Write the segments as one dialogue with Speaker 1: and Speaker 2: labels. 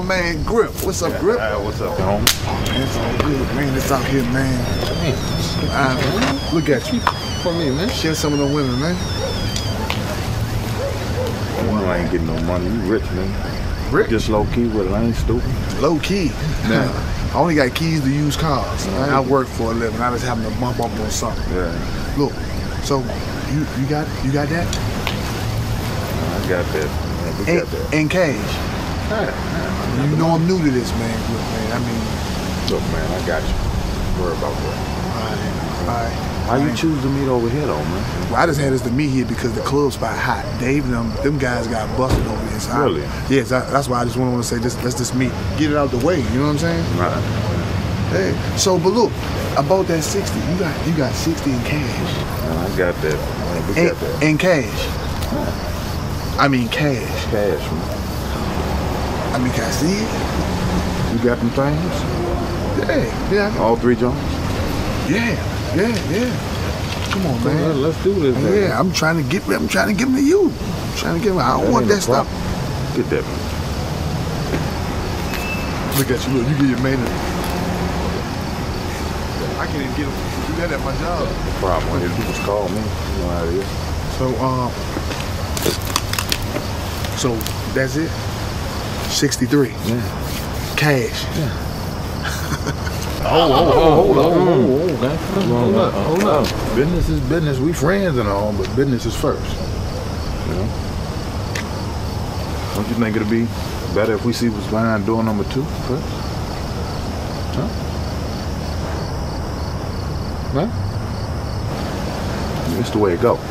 Speaker 1: my man Grip. What's up, Grip?
Speaker 2: What's up, homie?
Speaker 1: Man, it's all good, man. It's out here, man. Look at you.
Speaker 2: For me, man.
Speaker 1: Share some of the women, man.
Speaker 2: I ain't getting no money. You rich, man.
Speaker 1: Rich?
Speaker 2: Just low key with it. I ain't stupid.
Speaker 1: Low key.
Speaker 2: Nah.
Speaker 1: I only got keys to use cars. I work for a living. I just happen to bump up on something.
Speaker 2: Yeah.
Speaker 1: Look, so you got that?
Speaker 2: I got that. Man. We got that.
Speaker 1: And cash. You know I'm new to this, man. Look, man. I mean,
Speaker 2: look, man. I got you. Don't worry about that.
Speaker 1: All right.
Speaker 2: How you choose to meet over here, though, man?
Speaker 1: Well, I just had us to meet here because the club spot hot. Dave and them guys got busted over here. So
Speaker 2: really?
Speaker 1: Yes, that's why I just want to say, let's just meet, get it out the way. You know what I'm saying?
Speaker 2: Right.
Speaker 1: Hey, so but look, about that 60, you got 60 in cash.
Speaker 2: Man, I got that. Man, we got that.
Speaker 1: In cash. I mean cash.
Speaker 2: Cash, man.
Speaker 1: I mean, can I see it?
Speaker 2: You got them things?
Speaker 1: Yeah.
Speaker 2: All three Jones?
Speaker 1: Yeah. Come on, man.
Speaker 2: Let's do this, man.
Speaker 1: Yeah, I'm trying to give them to you. I'm trying to give them. I don't want that stuff.
Speaker 2: Get that, man.
Speaker 1: Look at you. Look, you get your man. I can't even get him. Do that at my job.
Speaker 2: No problem. When you just call me, you know how it is.
Speaker 1: So that's it. 63.
Speaker 2: Yeah.
Speaker 1: Cash.
Speaker 2: Yeah.
Speaker 1: Hold up.
Speaker 2: Business is business. We friends and all, but business is first. You know? Don't you think it'll be better if we see what's behind door number 2 first? Huh? Huh? It's the way it go.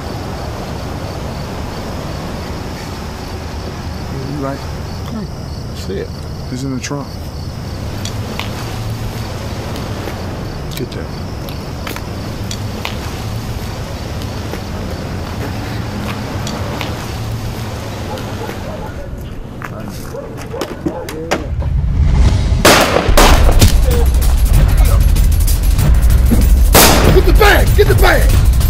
Speaker 1: You right?
Speaker 2: See it.
Speaker 1: It's in the trunk.
Speaker 2: Get that.
Speaker 1: Get the bag! Get the bag!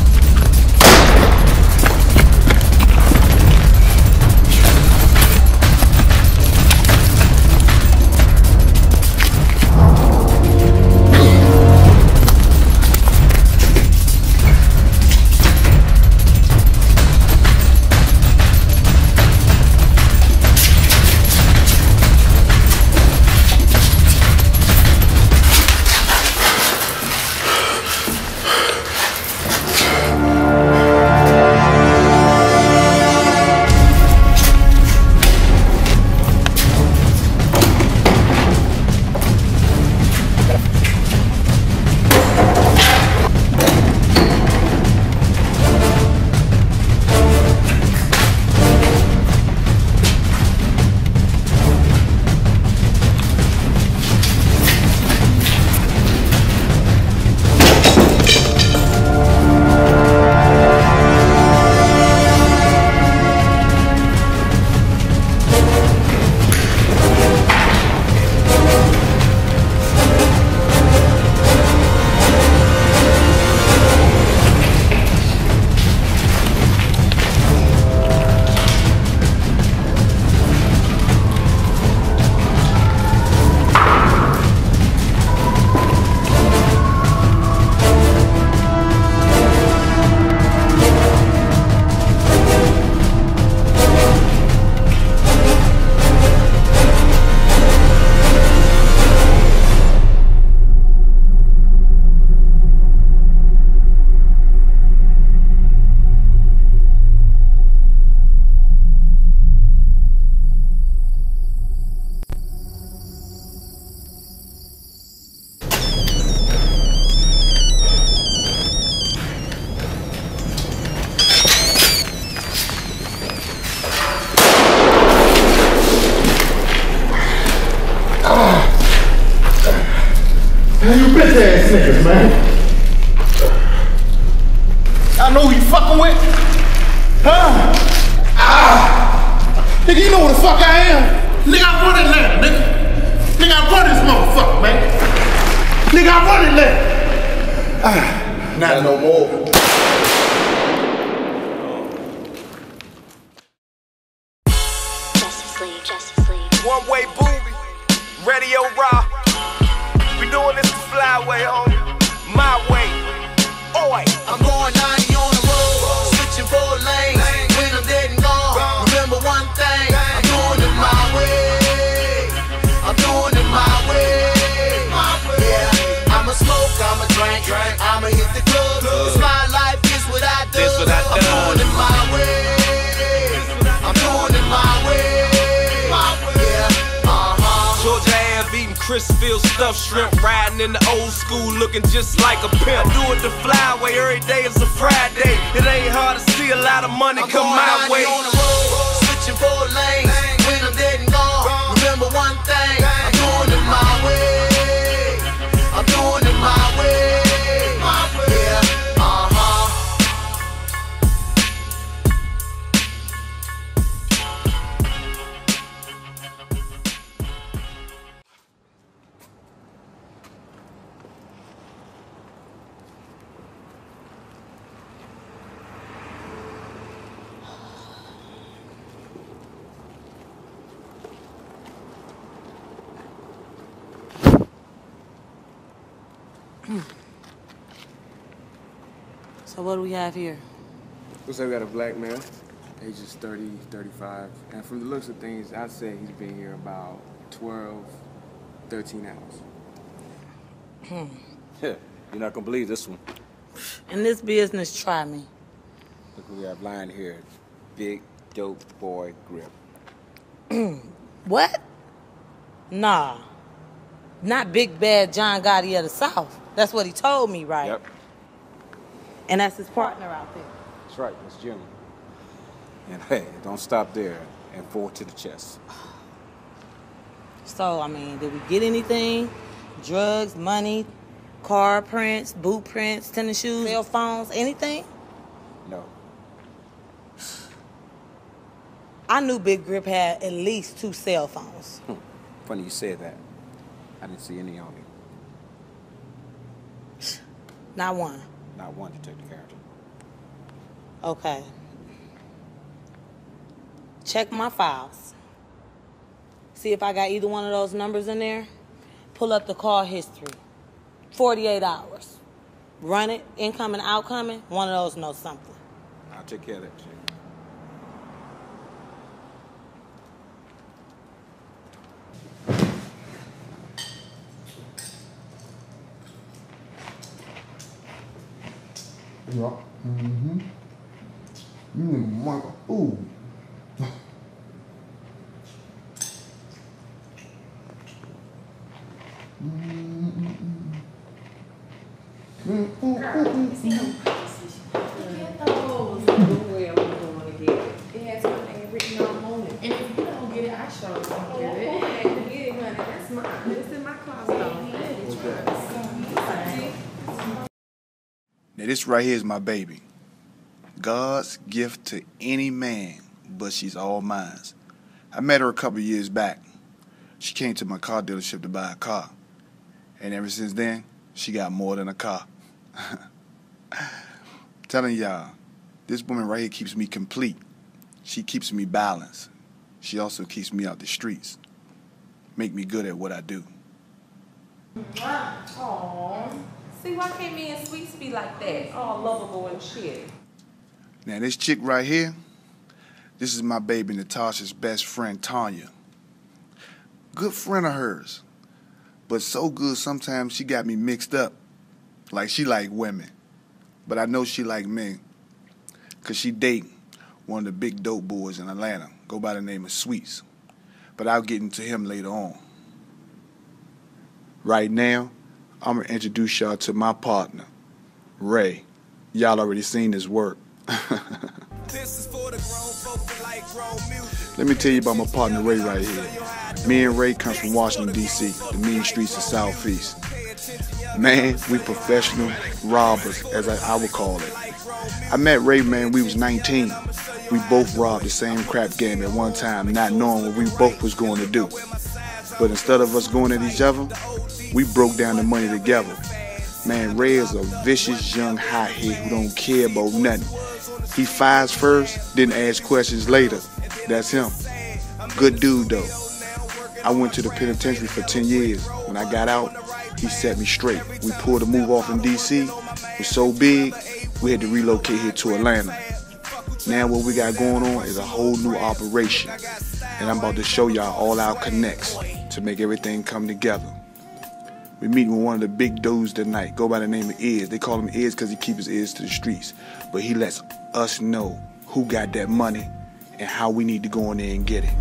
Speaker 3: bitch ass niggas, man. I know who you fucking with. Huh? Nigga, you know who the fuck I am. Nigga, I run Atlanta, nigga. Nigga, I run this motherfucker, man. Nigga, I run Atlanta. Not no more.
Speaker 4: Justice League. One way booby. yo, Raw. We doing this the flyway, homie. My way. Oi.
Speaker 3: I'm going 90 on the road, switching 4 lanes. When I'm dead and gone, remember one thing. I'm doing it my way. I'm doing it my way. Yeah, I'ma smoke, I'ma drink, I'ma hit the club. It's my life, this what I do. I'm doing it my way. I'm doing it my way.
Speaker 4: Georgia Ave eating Crisfield stuffed shrimp, riding in the old school, looking just like a pimp. I do it the flyway, every day is a Friday. It ain't hard to see a lot of money come my way.
Speaker 3: On the road, switching 4 lanes. When I'm dead and gone, remember one thing. I'm doing it my way. I'm doing it my way. Yeah,
Speaker 5: So what do we have here?
Speaker 6: Looks like we got a black male, ages 30, 35. And from the looks of things, I'd say he's been here about 12, 13 hours.
Speaker 7: Yeah, you're not gonna believe this one.
Speaker 5: In this business, try me.
Speaker 7: Look who we have lying here. Big Dope Boy Grip.
Speaker 5: What? Nah. Not Big Bad John Gotti of the South. That's what he told me, right?
Speaker 7: Yep.
Speaker 5: And that's his partner out there.
Speaker 7: That's right, Miss Jimmy. And hey, don't stop there. And 4 to the chest.
Speaker 5: So, I mean, did we get anything? Drugs, money, car prints, boot prints, tennis shoes, cell phones, anything?
Speaker 7: No.
Speaker 5: I knew Big Grip had at least 2 cell phones.
Speaker 7: Funny you said that. I didn't see any on me.
Speaker 5: Not one.
Speaker 7: Not one, Detective Carrington.
Speaker 5: Okay. Check my files. See if I got either one of those numbers in there. Pull up the call history. 48 hours. Run it, incoming, outcoming. One of those knows something.
Speaker 7: I'll take care of that, chick.
Speaker 8: Yeah. Mm-hmm. Michael. Ooh.
Speaker 1: Now this right here is my baby. God's gift to any man, but she's all mine. I met her a couple years back. She came to my car dealership to buy a car. And ever since then, she got more than a car. Telling y'all, this woman right here keeps me complete. She keeps me balanced. She also keeps me out the streets. Make me good at what I do.
Speaker 9: Aww. See, why can't me and Sweets be like that? All lovable and shit.
Speaker 1: Now this chick right here, this is my baby Natasha's best friend, Tanya. Good friend of hers. But so good sometimes she got me mixed up. Like she like women. But I know she like men. Cause she date one of the big dope boys in Atlanta. Go by the name of Sweets. But I'll get into him later on. Right now, I'm gonna introduce y'all to my partner, Ray. Y'all already seen his work. Let me tell you about my partner Ray right here. Me and Ray come from Washington, D.C., the mean streets of Southeast. Man, we professional robbers, as I would call it. I met Ray, man, we was 19. We both robbed the same crap game at one time, not knowing what we both was going to do. But instead of us going at each other, we broke down the money together. Man, Ray is a vicious young hothead who don't care about nothing. He fires first, then asks questions later. That's him. Good dude, though. I went to the penitentiary for 10 years. When I got out, he set me straight. We pulled a move off in DC. It was so big, we had to relocate here to Atlanta. Now what we got going on is a whole new operation. And I'm about to show y'all all our connects to make everything come together. We meeting with one of the big dudes tonight, go by the name of Iz. They call him Iz because he keeps his ears to the streets. But he lets us know who got that money and how we need to go in there and get it.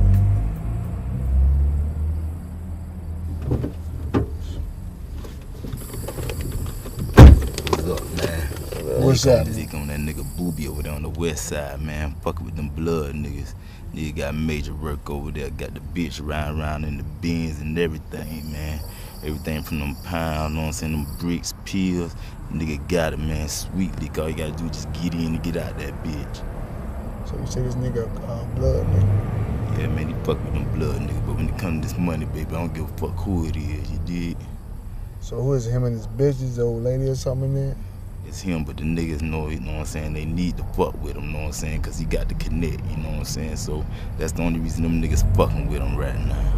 Speaker 10: What's up, man?
Speaker 8: What's up?
Speaker 10: Zeke on that nigga Booby over there on the west side, man. Fucking with them blood niggas. Nigga got major work over there. Got the bitch riding around in the bins and everything, man. Everything from them pounds, know what I'm saying, them bricks, pills. Nigga got it, man. Sweet lick. All you gotta do is just get in and get out that bitch.
Speaker 8: So you say this nigga blood nigga?
Speaker 10: Yeah, man, he fuck with them blood niggas. But when it comes to this money, baby, I don't give a fuck who it is, you dig?
Speaker 8: So who is it, him and his bitch, his old lady or something in there?
Speaker 10: It's him, but the niggas know, you know what I'm saying, they need to fuck with him, you know what I'm saying, because he got the connect, you know what I'm saying? So that's the only reason them niggas fucking with him right now.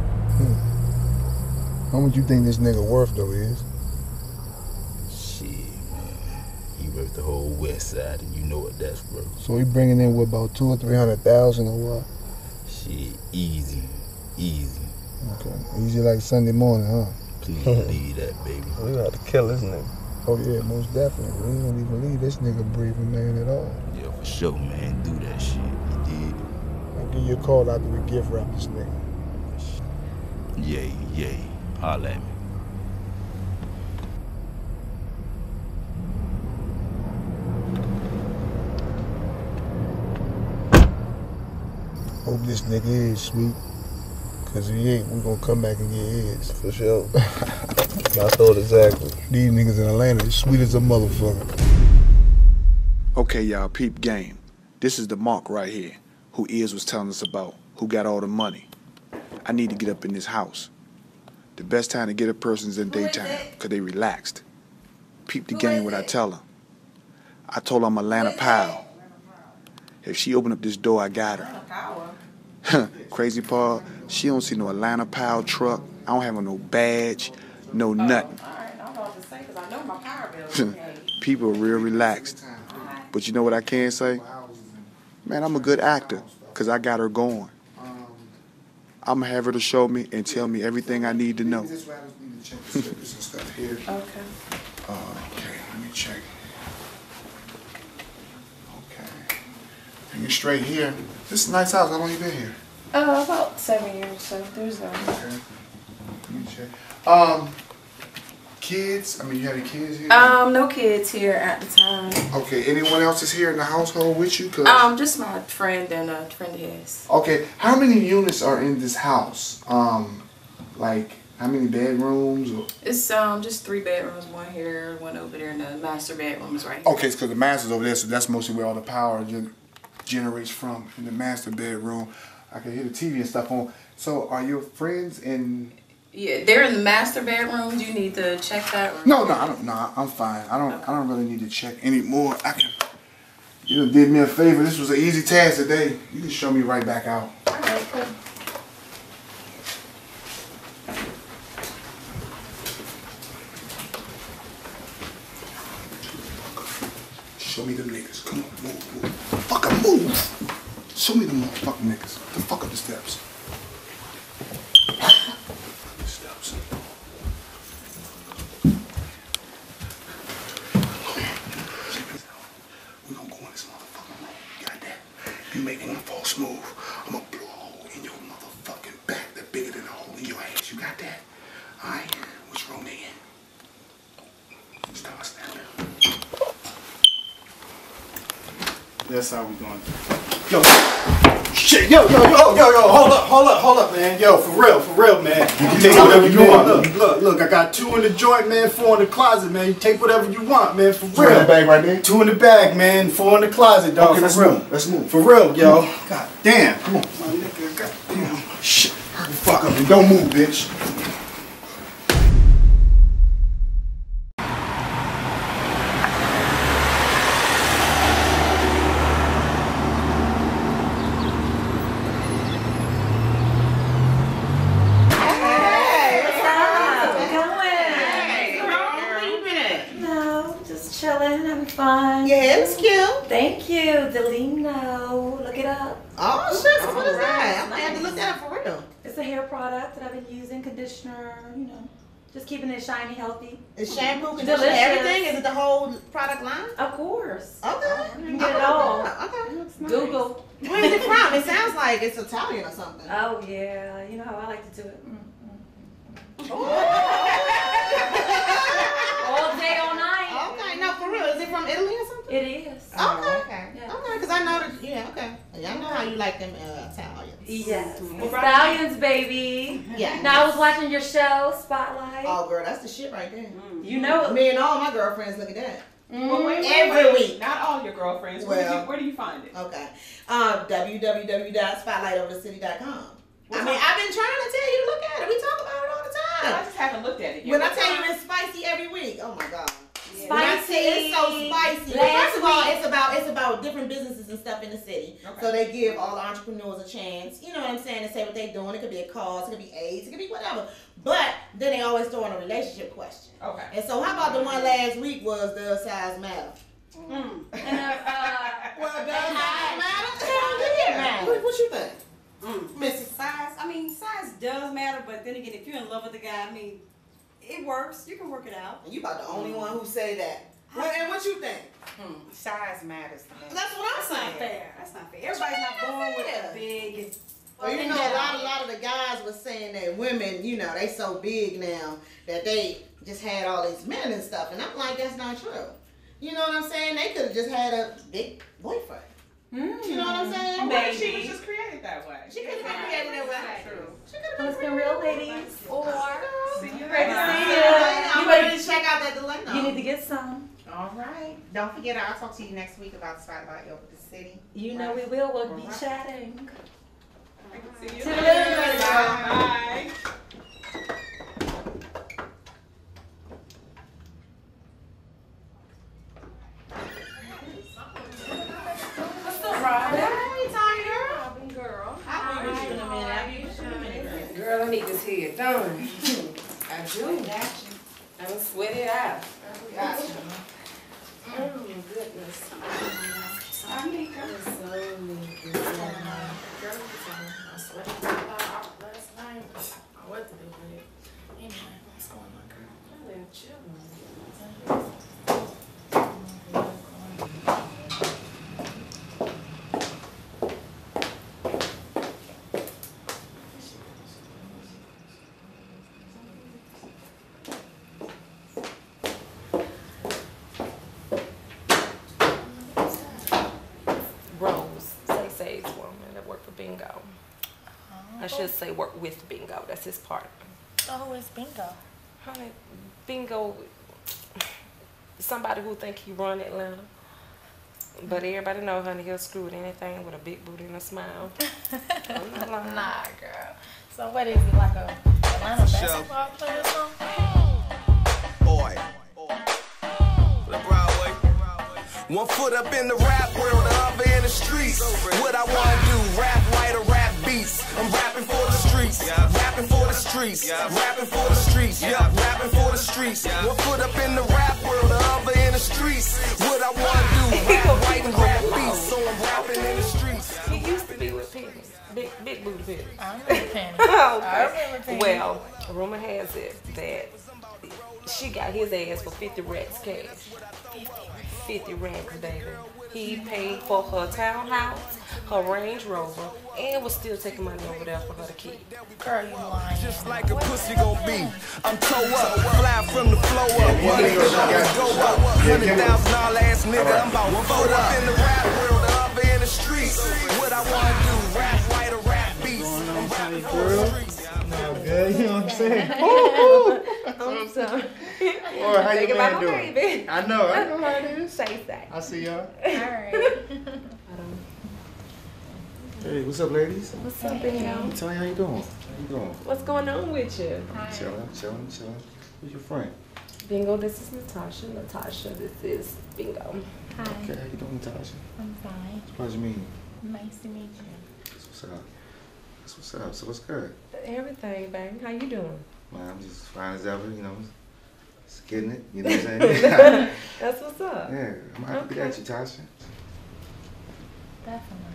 Speaker 8: How much you think this nigga worth, though, is?
Speaker 10: Shit, man. He worth the whole west side, and you know what that's worth.
Speaker 8: So he bringing in, what, about 200,000 or 300,000 or what?
Speaker 10: Shit, easy. Easy.
Speaker 8: Okay. Easy like Sunday morning, huh?
Speaker 10: Please believe that, baby.
Speaker 11: We got to kill this nigga.
Speaker 8: Oh, yeah, most definitely. We don't even leave this nigga breathing, man, at all.
Speaker 10: Yeah, for sure, man. Do that shit. You did.
Speaker 8: I'll give you a call after we gift wrap this nigga.
Speaker 10: Yay, yay. Holla at me.
Speaker 8: Hope this nigga is sweet. Cause if he ain't, we gonna come back and get his.
Speaker 11: For sure. I thought exactly.
Speaker 8: These niggas in Atlanta is sweet as a motherfucker.
Speaker 1: Okay, y'all, peep game. This is the Mark right here, who Iz was telling us about, who got all the money. I need to get up in this house. The best time to get a person's in daytime, because they relaxed. Peep the game what I tell her. I told her I'm Atlanta pal. If she open up this door, I got her. Crazy part, she don't see no Atlanta pal truck. I don't have no badge, no nothing. People are real relaxed. But you know what I can say? Man, I'm a good actor, because I got her going. I'm going to have her to show me and tell me everything I need to know. Okay.
Speaker 9: Okay.
Speaker 1: Okay, let me check. Okay. Bring it straight here. This is a nice house. How long you been here?
Speaker 9: About 7 years, so there's no.
Speaker 1: Okay. Let me check. Kids? I mean, you have any kids here?
Speaker 9: No kids here at the time.
Speaker 1: Okay, anyone else is here in the household with you?
Speaker 9: Just my friend and a friend of his.
Speaker 1: Okay, how many units are in this house? Like, how many bedrooms? Or?
Speaker 9: It's just 3 bedrooms, one here, one over there, and the master bedroom is right here.
Speaker 1: Okay, it's because the master's over there, so that's mostly where all the power generates from, in the master bedroom. I can hear the TV and stuff on. So, are your friends in...
Speaker 9: Yeah, they're in the master bedroom. Do you need to check that?
Speaker 1: No, I don't. No, I'm fine. I don't really need to check anymore. You did me a favor. This was an easy task today. You can show me right back out.
Speaker 9: All right, cool.
Speaker 1: Show me them niggas. Come on, move. Fucking move. Show me them motherfucking niggas. The fuck up the steps. We're gonna go in this motherfucking room. You got that? You making a false move. I'm gonna blow a hole in your motherfucking back that's bigger than a hole in your ass. You got that? Alright? Which room they in? Start standing. That's how we going.
Speaker 12: Yo, shit, yo, hold up, man. Yo, for real, man. You take whatever you want. Look, I got 2 in the joint, man, 4 in the closet, man. You take whatever you want, man, for real.
Speaker 1: 2 in the bag right there?
Speaker 12: 2 in the bag, man, 4 in the closet, dog.
Speaker 1: Okay, let's move. Let's move.
Speaker 12: For real, yo. God damn.
Speaker 1: Come on. My nigga, god damn. Shit. Hurry the fuck up and don't move, bitch.
Speaker 13: having fun.
Speaker 14: Your hair is cute.
Speaker 13: Thank you, Delino. Look it up.
Speaker 14: Oh, shucks. What is that? I'm gonna have to look that up for real.
Speaker 13: It's a hair product that I've been using, conditioner, you know, just keeping it shiny, healthy.
Speaker 14: Is shampoo, conditioner, everything? Is it the whole product line?
Speaker 13: Of course.
Speaker 14: Okay.
Speaker 13: You can get it all.
Speaker 14: Okay.
Speaker 13: Google.
Speaker 14: Where is it from? It sounds like it's Italian or something.
Speaker 13: Oh, yeah. You know how I like to do it. All day, all night.
Speaker 14: Okay, no, for real. Is it from Italy or something?
Speaker 13: It is.
Speaker 14: Okay.
Speaker 13: Okay.
Speaker 14: Yeah. Okay, because I know that, yeah, okay. Yeah, I know how you like them Italians.
Speaker 13: Yes. Stallions, baby.
Speaker 14: Yeah.
Speaker 13: Now I was watching your show, Spotlight.
Speaker 14: Oh, girl, that's the shit right there.
Speaker 13: You know it.
Speaker 14: Me and all my girlfriends look at that.
Speaker 15: Well, wait,
Speaker 14: Every week.
Speaker 15: Not all your girlfriends.
Speaker 14: Well,
Speaker 15: Where do you find it?
Speaker 14: Okay. www.spotlightoverthecity.com. I mean, I've been trying to tell you to look at it. We talk about it all the time.
Speaker 15: I just haven't looked at it yet.
Speaker 14: When I tell you it's spicy every week, oh my God.
Speaker 13: Spicy.
Speaker 14: When I say it's so spicy. Well, first of all, it's about different businesses and stuff in the city. Okay. So they give all the entrepreneurs a chance, you know what I'm saying, to say what they're doing. It could be a cause, it could be AIDS, it could be whatever. But then they always throw in a relationship question. Okay. And so how about the one last week was the size matter?
Speaker 9: Mm.
Speaker 14: Well, does size matter? Hell yeah. What you think?
Speaker 9: Mrs. Size, I mean, size does matter, but then again, if you're in love with the guy, I mean, it works. You can work it out.
Speaker 14: And you about the only one who say that. And what you think?
Speaker 9: Size matters to me.
Speaker 14: That's what I'm saying.
Speaker 9: Not fair. That's not fair. Everybody's not born with a big.
Speaker 14: Well, you know, a lot of the guys was saying that women, you know, they so big now that they just had all these men and stuff, and I'm like, that's not true. You know what I'm saying? They could have just had a big boyfriend. You know what I'm saying?
Speaker 15: Maybe she was just created that way.
Speaker 14: She could have been created that way.
Speaker 15: True.
Speaker 14: She could have
Speaker 13: Let's be real, ladies. Or
Speaker 15: see you
Speaker 13: great to see you.
Speaker 14: I'm ready to check out that Delano.
Speaker 13: You need to get some.
Speaker 16: All right. Don't forget, I'll talk to you next week about Spotlight over the city.
Speaker 13: You know we will. We'll be chatting.
Speaker 15: See you
Speaker 13: See you
Speaker 15: later.
Speaker 13: later.
Speaker 15: Bye.
Speaker 9: Girl, I need this hair done. I do. I'm gonna sweat it out. Oh my goodness. I need so neat. Girl, I sweated out last night. What to do with it? Anyway, what's going on, girl? I'm chill.
Speaker 5: Bingo. I should say work with Bingo. That's his partner.
Speaker 17: Oh, it's Bingo.
Speaker 5: Honey, Bingo, somebody who think he run Atlanta. But everybody know, honey, he'll screw with anything with a big booty and a smile. I'm not lying.
Speaker 17: Nah, girl. So what is it, like a Atlanta basketball player or something?
Speaker 4: Boy. Broadway. One foot up in the rap world, the other in the streets. What I wanna do, rap, write, or rap beats. I'm rapping for the streets, rapping for the streets, rapping for the streets, rapping for the streets. One foot up in the rap world, the other in the streets. What I wanna do, rap, write, and rap beats. So I'm rapping in the streets.
Speaker 5: He used to be with Penny, big booty Penny.
Speaker 17: I remember Penny.
Speaker 5: Okay.
Speaker 17: I remember Penny.
Speaker 5: Well, rumor has it that she got his ass for 50 racks cash. 50 racks, baby. He paid for her townhouse, her Range Rover, and was still taking money over there for her to keep.
Speaker 17: Girl, you lying.
Speaker 4: Just like a pussy gon' be. I'm toe up, fly from the flow up. Money go up. $100,000 ass nigga. I'm about 1 foot up in the rap world, the other in the streets. What I wanna do, rap, write, or rap beats. I'm rapping for the streets.
Speaker 11: No, good, you know what I'm saying?
Speaker 5: I'm sorry.
Speaker 11: Boy, how you man doing?
Speaker 5: Baby.
Speaker 11: I know how it is.
Speaker 5: Say that.
Speaker 11: I see y'all.
Speaker 17: Alright.
Speaker 2: Hey, what's up, ladies?
Speaker 5: What's up, Bingo?
Speaker 2: Tell me how you doing. How you doing?
Speaker 5: What's going on with you?
Speaker 2: Chilling. Who's your friend?
Speaker 5: Bingo, this is Natasha. Natasha, this is Bingo.
Speaker 17: Hi.
Speaker 2: Okay, how you doing, Natasha?
Speaker 17: I'm fine.
Speaker 2: It's a pleasure meeting you.
Speaker 17: Nice to meet you.
Speaker 2: That's what's up. That's what's up. So what's good?
Speaker 5: Everything, bang. How you doing?
Speaker 2: Man, I'm just fine as ever, you know.
Speaker 18: Just getting it, you know what I'm saying?
Speaker 17: That's what's up.
Speaker 18: Yeah, I'm happy at you, Tasha.
Speaker 17: Definitely.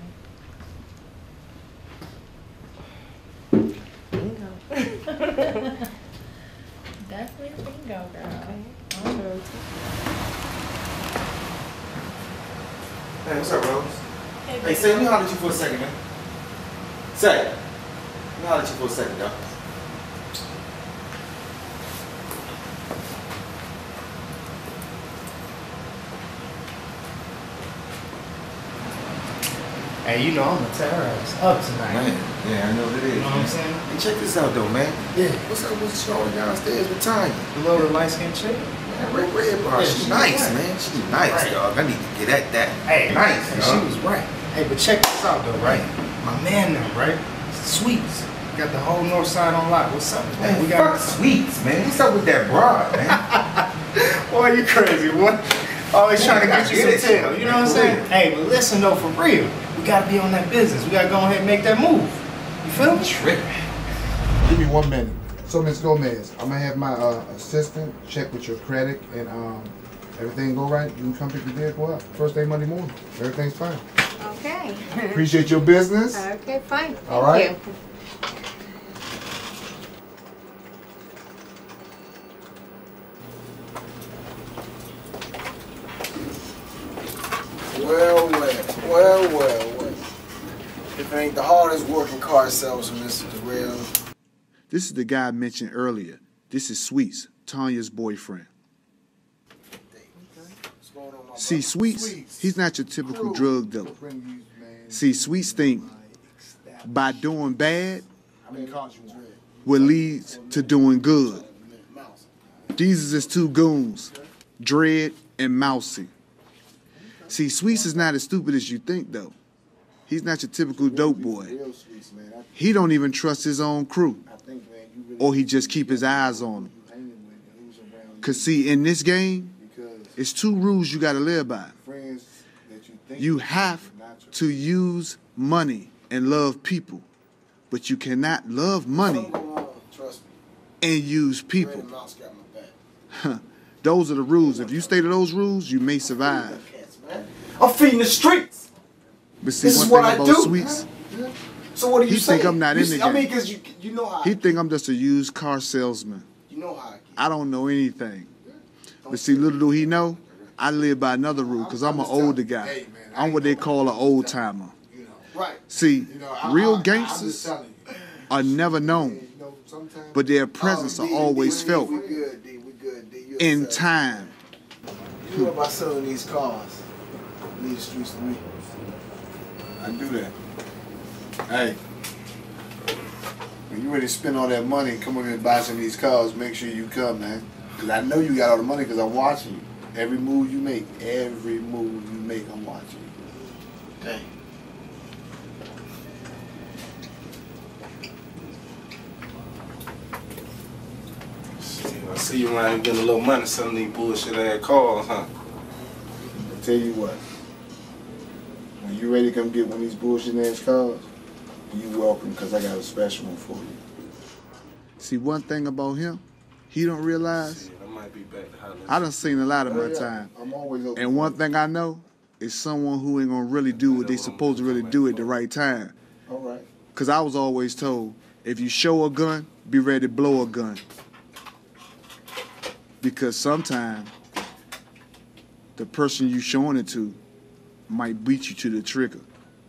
Speaker 17: Definitely a bingo, girl. Okay.
Speaker 18: Hey, what's up, Rose?
Speaker 17: Hey,
Speaker 18: Hey, say, let me holler at you for a second, man. Say, let me holler at you for a second, y'all.
Speaker 12: Hey, you know I'm gonna tear her ass up tonight.
Speaker 18: Man, yeah, I know what it is.
Speaker 12: You know what I'm saying?
Speaker 18: Hey, check this out, though, man.
Speaker 12: Yeah.
Speaker 18: What's up with you going downstairs with Tanya?
Speaker 12: The little light-skinned chick?
Speaker 18: Man, red bar.
Speaker 12: Yeah,
Speaker 18: She's
Speaker 12: she
Speaker 18: nice,
Speaker 12: was
Speaker 18: man. She's nice,
Speaker 12: right.
Speaker 18: dog. I need to get at that.
Speaker 12: Hey,
Speaker 18: nice,
Speaker 12: hey,
Speaker 18: dog.
Speaker 12: she was right. Hey, but check this out, though, right? My man now, right? Sweets. Got the whole north side on lock. What's up, man?
Speaker 18: Man,
Speaker 12: We got
Speaker 18: fuck Sweets, man. What's up with that broad, man?
Speaker 12: Boy, you crazy, boy. Always trying to get you
Speaker 18: Get
Speaker 12: some
Speaker 18: it,
Speaker 12: tail. You know
Speaker 18: man,
Speaker 12: what I'm
Speaker 18: for
Speaker 12: saying? Hey, but listen though, for real, we gotta be on that business. We gotta go ahead and make that move. You feel me?
Speaker 18: Tripping.
Speaker 8: Give me 1 minute. So, Ms. Gomez, I'm gonna have my assistant check with your credit and everything go right. You can come pick the vehicle up. First day Monday morning. Everything's fine.
Speaker 19: Okay.
Speaker 8: Appreciate your business.
Speaker 19: Okay, fine.
Speaker 8: All
Speaker 19: Thank
Speaker 8: right.
Speaker 19: you.
Speaker 20: Well. If it ain't the hardest working car salesman, Mr. Darrell.
Speaker 1: This is the guy I mentioned earlier. This is Sweets, Tanya's boyfriend. See, Sweets, he's not your typical drug dealer. See, Sweets think by doing bad will lead to doing good. These is his two goons, Dread and Mousy. See, Sweets is not as stupid as you think, though. He's not your typical dope boy. He don't even trust his own crew. Or he just keep his eyes on them. Cause see, in this game, it's two rules you gotta live by. You have to use money and love people. But you cannot love money and use people. Those are the rules. If you stay to those rules, you may survive.
Speaker 20: I'm feeding the streets.
Speaker 1: But see,
Speaker 20: This is
Speaker 1: one
Speaker 20: what
Speaker 1: thing
Speaker 20: I
Speaker 1: about
Speaker 20: do.
Speaker 1: Sweets,
Speaker 20: So what do you
Speaker 1: he
Speaker 20: say?
Speaker 1: think I'm not in the game.
Speaker 20: I mean, because you know how.
Speaker 1: He think I'm just a used car salesman.
Speaker 20: You know how.
Speaker 1: I don't know anything. But see, little do he know, I live by another rule because I'm an older guy. I'm what they call an old timer.
Speaker 20: Right.
Speaker 1: See, real gangsters are never known, but their presence are always felt in time.
Speaker 20: You know about selling these cars? Leave the streets to me.
Speaker 8: I do that. Hey, when you ready to spend all that money and come over here and buy some of these cars, make sure you come, man. Because I know you got all the money because I'm watching you. Every move you make, I'm watching you.
Speaker 20: Dang.
Speaker 21: I see you around here getting a little money selling these bullshit ass cars, huh?
Speaker 8: I tell you what, when you ready to come get one of these bullshit ass cars, you welcome because I got a special one for you.
Speaker 1: See, one thing about him, he don't realize,
Speaker 21: I might be back to holler.
Speaker 1: I done seen a lot of my time.
Speaker 8: I'm always open.
Speaker 1: And one thing I know is someone who ain't gonna really do what they supposed to really do at the right time.
Speaker 8: All right.
Speaker 1: Because I was always told, if you show a gun, be ready to blow a gun. Because sometimes the person you showing it to might beat you to the trigger.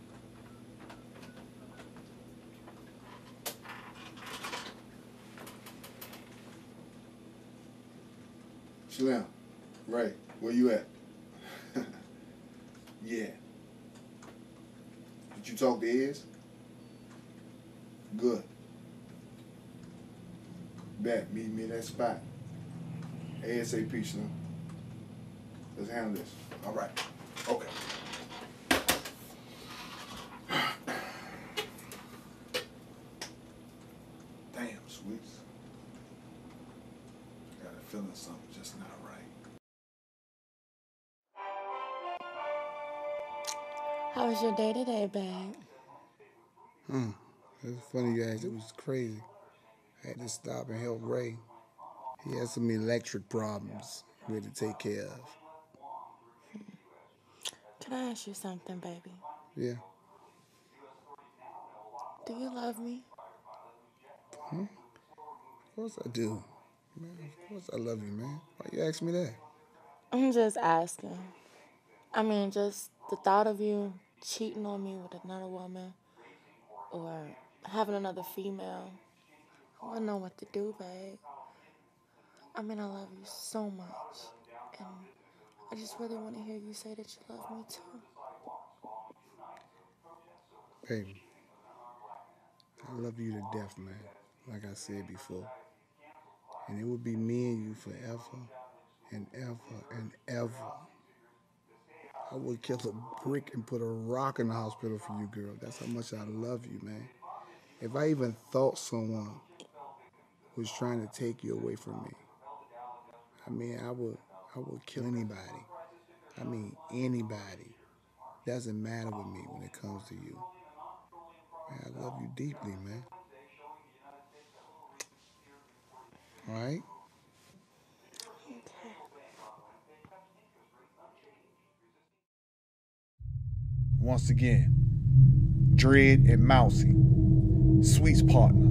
Speaker 8: Slim, Ray, where you at? Yeah. Did you talk to Iz? Good. Bet, meet me in that spot. ASAP, Slim. Let's handle this. All right. Okay. Damn, Sweets. Got a feeling something just not right.
Speaker 5: How was your day today, babe?
Speaker 8: It was funny, guys. It was crazy. I had to stop and help Ray. He has some electric problems we had to take care of.
Speaker 17: Can I ask you something, baby?
Speaker 8: Yeah.
Speaker 17: Do you love me?
Speaker 8: Huh? Of course I do. Man, of course I love you, man. Why you ask me that?
Speaker 17: I'm just asking. I mean, just the thought of you cheating on me with another woman or having another female, I wouldn't know what to do, babe. I mean, I love you so much. And I just really want to hear you say that you love me too.
Speaker 8: Baby, I love you to death, man. Like I said before. And it would be me and you forever and ever and ever. I would kill a brick and put a rock in the hospital for you, girl. That's how much I love you, man. If I even thought someone was trying to take you away from me, I mean, I would kill anybody. I mean, anybody. Doesn't matter with me when it comes to you. Man, I love you deeply, man. All right?
Speaker 1: Once again, Dread and Mousy, Sweet's partner.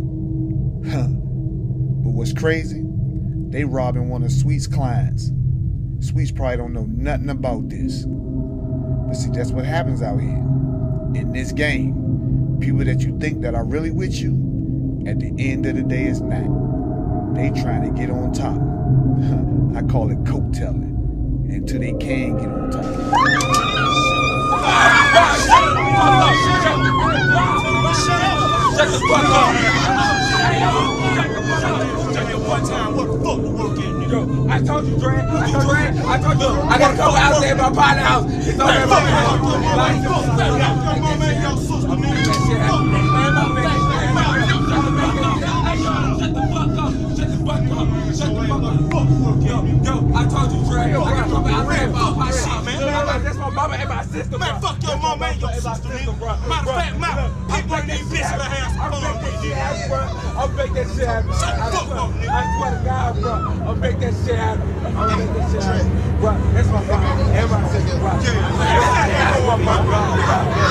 Speaker 1: But what's crazy? They robbing one of Sweet's clients. Sweet's probably don't know nothing about this. But see, that's what happens out here. In this game, people that you think that are really with you, at the end of the day is not. They trying to get on top. I call it coat-telling. Until they can get on top.
Speaker 3: Shut the fuck up! One time, what the fuck the work at, nigga? Yo, I told you, Dre. I told you. I gotta come out there at my partner house. It's all that Yo, I told you, Dre. I gotta come out there at my partner house. That's my mama and my sister, bro. Man, fuck your mama and your sister, nigga. Matter of fact, I bring these bitches in the house. I'll make that shit happen. Shut the fuck up, nigga. I swear to God, bro. I'll make that shit happen. I'll make that shit happen. Bro, that's my mama and my sister, bro. That's my mama.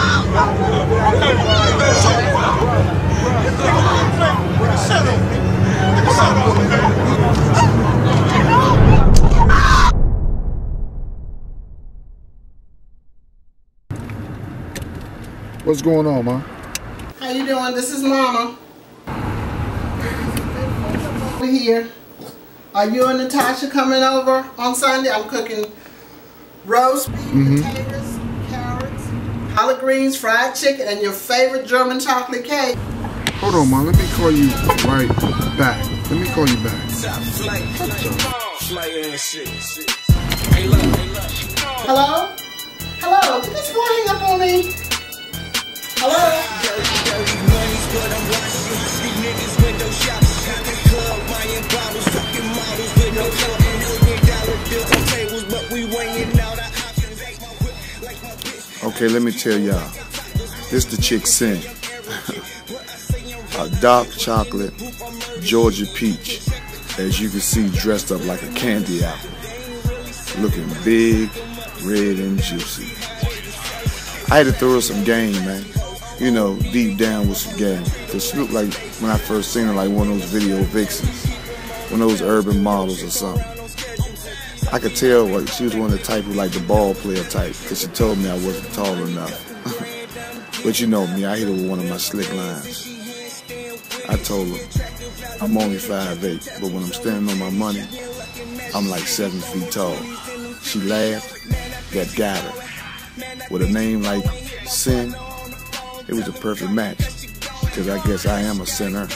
Speaker 3: Shut
Speaker 8: What's going on, Ma?
Speaker 14: How you doing? This is Mama. Over here. Are you and Natasha coming over on Sunday? I'm cooking roast beef, potatoes, carrots, collard greens, fried chicken, and your favorite German chocolate cake.
Speaker 8: Hold on, Ma. Let me call you right back. Let me call you back.
Speaker 14: Hello? Hello? Did this boy hang up on me? Hello?
Speaker 1: Okay, let me tell y'all. This the chick Sin. A dark chocolate Georgia peach, as you can see, dressed up like a candy apple. Looking big, red, and juicy. I had to throw her some game, man. You know, deep down with some game. Cause she looked like, when I first seen her, like one of those video vixens. One of those urban models or something. I could tell what she was one of the type who like the ball player type, cause she told me I wasn't tall enough. But you know me, I hit her with one of my slick lines. I told her, I'm only 5'8", but when I'm standing on my money, I'm like 7 feet tall. She laughed, that got her. With a name like Sin, it was a perfect match, because I guess I am a sinner.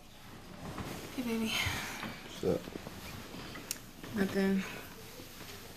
Speaker 17: Hey, baby.
Speaker 1: What's up?
Speaker 17: Nothing.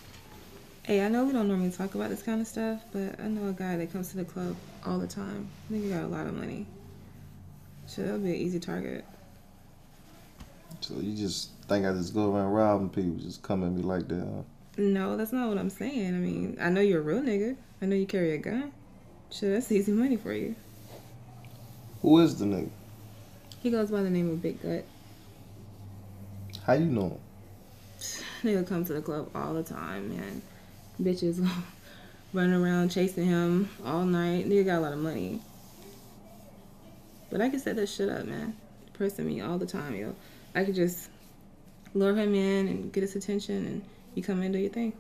Speaker 19: Hey, I know we don't normally talk about this kind of stuff, but I know a guy that comes to the club all the time. I think he got a lot of money. Shit, that'll be an easy target.
Speaker 22: So you just think I just go around robbing people, just come at me like that, huh?
Speaker 19: No, that's not what I'm saying. I mean, I know you're a real nigga. I know you carry a gun. Shit, that's easy money for you.
Speaker 22: Who is the nigga?
Speaker 19: He goes by the name of Big Gut.
Speaker 22: How you know him?
Speaker 19: Nigga come to the club all the time, man. Bitches running around chasing him all night. Nigga got a lot of money. But I can set that shit up, man. Pressing me all the time, yo. I could just lure him in and get his attention, and you come in and do your thing.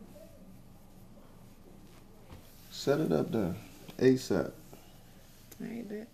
Speaker 22: Set it up then. ASAP.
Speaker 19: Alright, bet.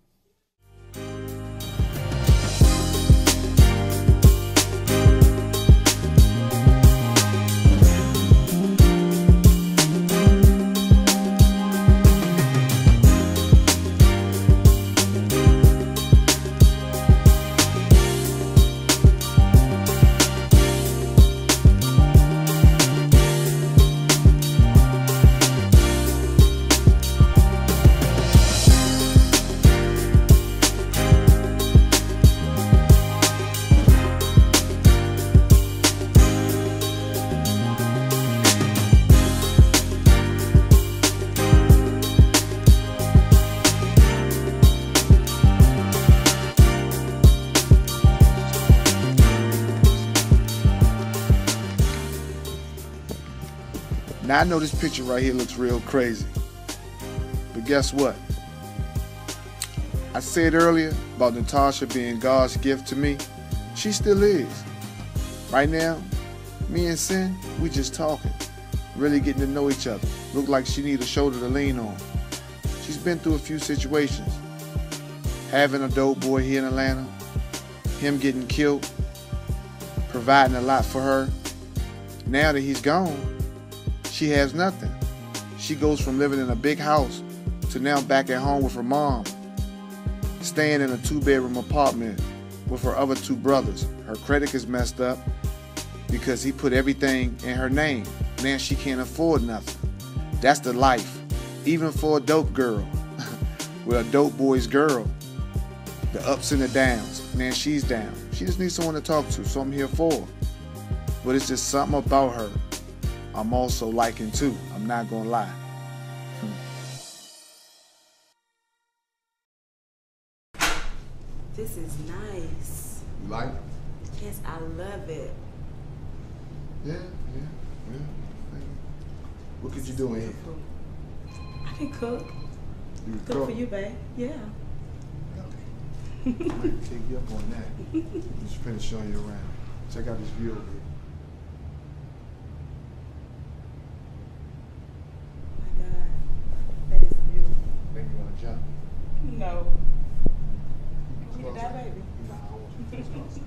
Speaker 1: Now I know this picture right here looks real crazy, but guess what? I said earlier about Natasha being God's gift to me. She still is. Right now, me and Sin, we just talking, really getting to know each other. Look like she need a shoulder to lean on. She's been through a few situations. Having a dope boy here in Atlanta, him getting killed, providing a lot for her. Now that he's gone, she has nothing. She goes from living in a big house to now back at home with her mom, staying in a 2-bedroom apartment with her other 2 brothers. Her credit is messed up because he put everything in her name. Now she can't afford nothing. That's the life, even for a dope girl. Well, a dope boy's girl. The ups and the downs. Now she's down. She just needs someone to talk to, so I'm here for her. But it's just something about her I'm also liking too. I'm not gonna lie.
Speaker 19: This is nice.
Speaker 1: You like it?
Speaker 19: Yes, I love it.
Speaker 1: Yeah. What could you do in here?
Speaker 19: I can cook.
Speaker 1: You
Speaker 19: Cook for you, babe. Yeah.
Speaker 1: I might take you up on that. Just finish showing you around. Check out this view over here.
Speaker 19: That is beautiful.
Speaker 1: Think you want to jump?
Speaker 19: No. Look at that, baby.
Speaker 1: Nah, I want you to touch myself.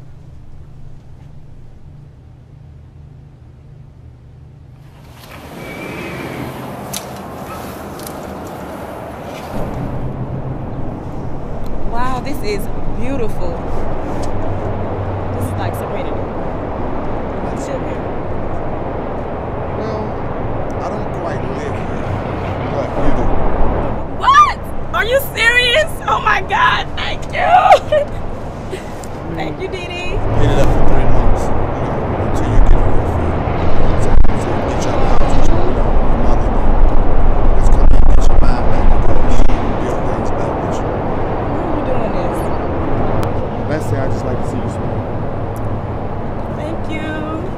Speaker 19: Wow, this is beautiful. This is like serenity. What's your here?
Speaker 1: Well, I don't quite live here, but you do.
Speaker 19: What? Are you serious? Oh my God, thank you. Thank you, Didi.
Speaker 1: Hit it up for 3 months, until you get on your feet. So get your house, get your mother there. Let's come in and get your mind back together. She build things back with you.
Speaker 19: Why are you doing this?
Speaker 1: Let's say I just like to see you smile.
Speaker 19: Thank you.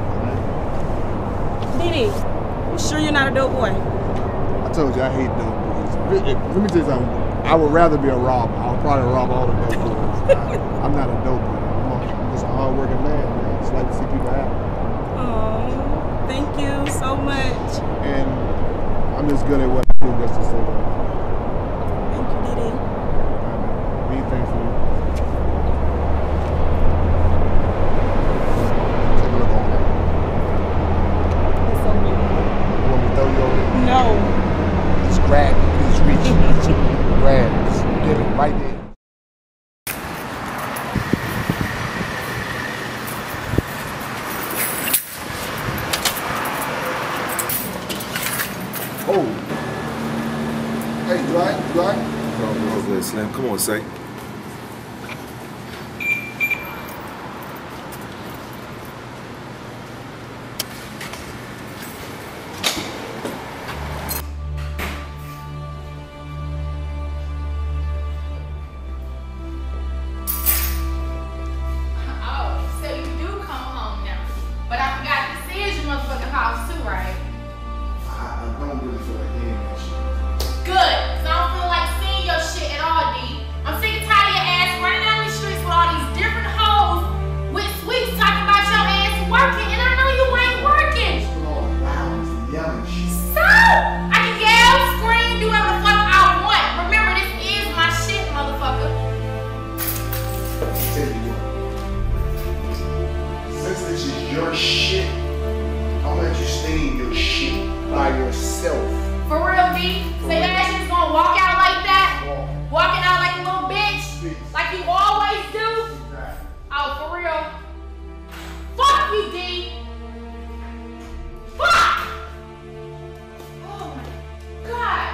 Speaker 19: Didi, you sure you're not a dope boy?
Speaker 1: I told you I hate dope boys. Let me tell you something. I would rather be a robber. I would probably rob all the dope boys. I'm not a dope boy. I'm just a hard-working man. I just like to see people happy.
Speaker 19: Oh, thank you so much.
Speaker 1: And I'm just good at what I do just to say that.
Speaker 19: Thank you, Didi.
Speaker 1: Be thankful. Take a look on that.
Speaker 19: It's so beautiful.
Speaker 1: You want me to throw you over there?
Speaker 19: No.
Speaker 1: Just grab it. Just reach it. Grab it. Just get it right there.
Speaker 22: Oh.
Speaker 2: Hey, you alright? You alright?
Speaker 22: Oh, good, Slim. Come on, say.
Speaker 1: Your shit, I'll let you stay in your shit by yourself.
Speaker 9: For real, D? So your ass just gonna walk out like that? Walking out like a little bitch? Like you always do? Oh, for real? Fuck you, D! Fuck! Oh my God!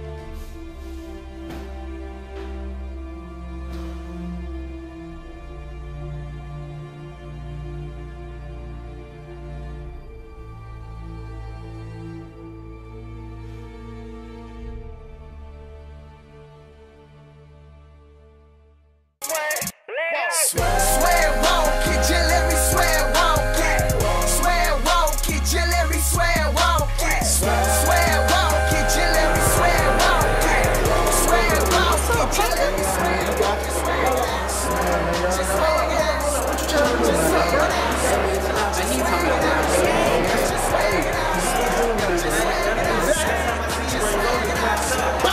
Speaker 3: Swear it won't, kid, you let me swear it won't, kid. Swear it won't, kid, you let me swear it won't, kid. Swear it won't, kid, you let me swear it won't, kid. Swear it won't, kid, you let me swear it won't, just swear it out. Just swear it out. Just swear it out. Just swear it out. Just swear it out. Just swear it out. Just swear it out.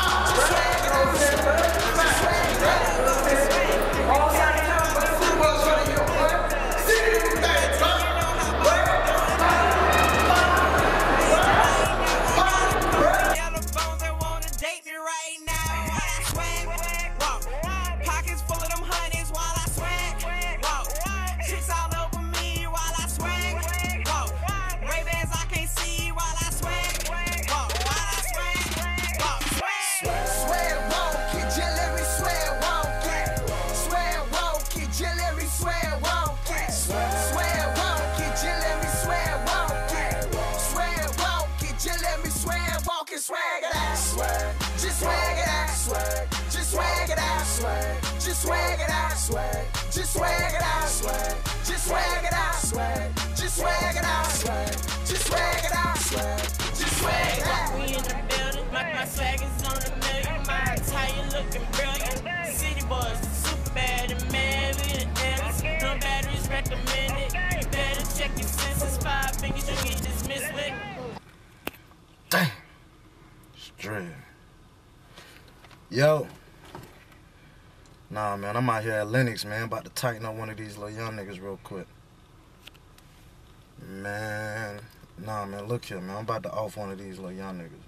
Speaker 3: Just swag it out, swag. Just swag it out, swag. Just swag it out, swag. Just swag it out, swag. Just swag it out, swag. Just swag it out, swag. Just swag it out, swag. Just swag it out.
Speaker 4: We in the building, my swag is on the million. My attire looking brilliant. City boys, super bad and mad. We the illest. No batteries recommended. You better check your senses. 5 fingers you get dismissed with.
Speaker 20: Damn. Straight. Yo. Nah, man, I'm out here at Lennox, man. About to tighten up one of these little young niggas real quick. Man. Nah, man, look here, man. I'm about to off one of these little young niggas,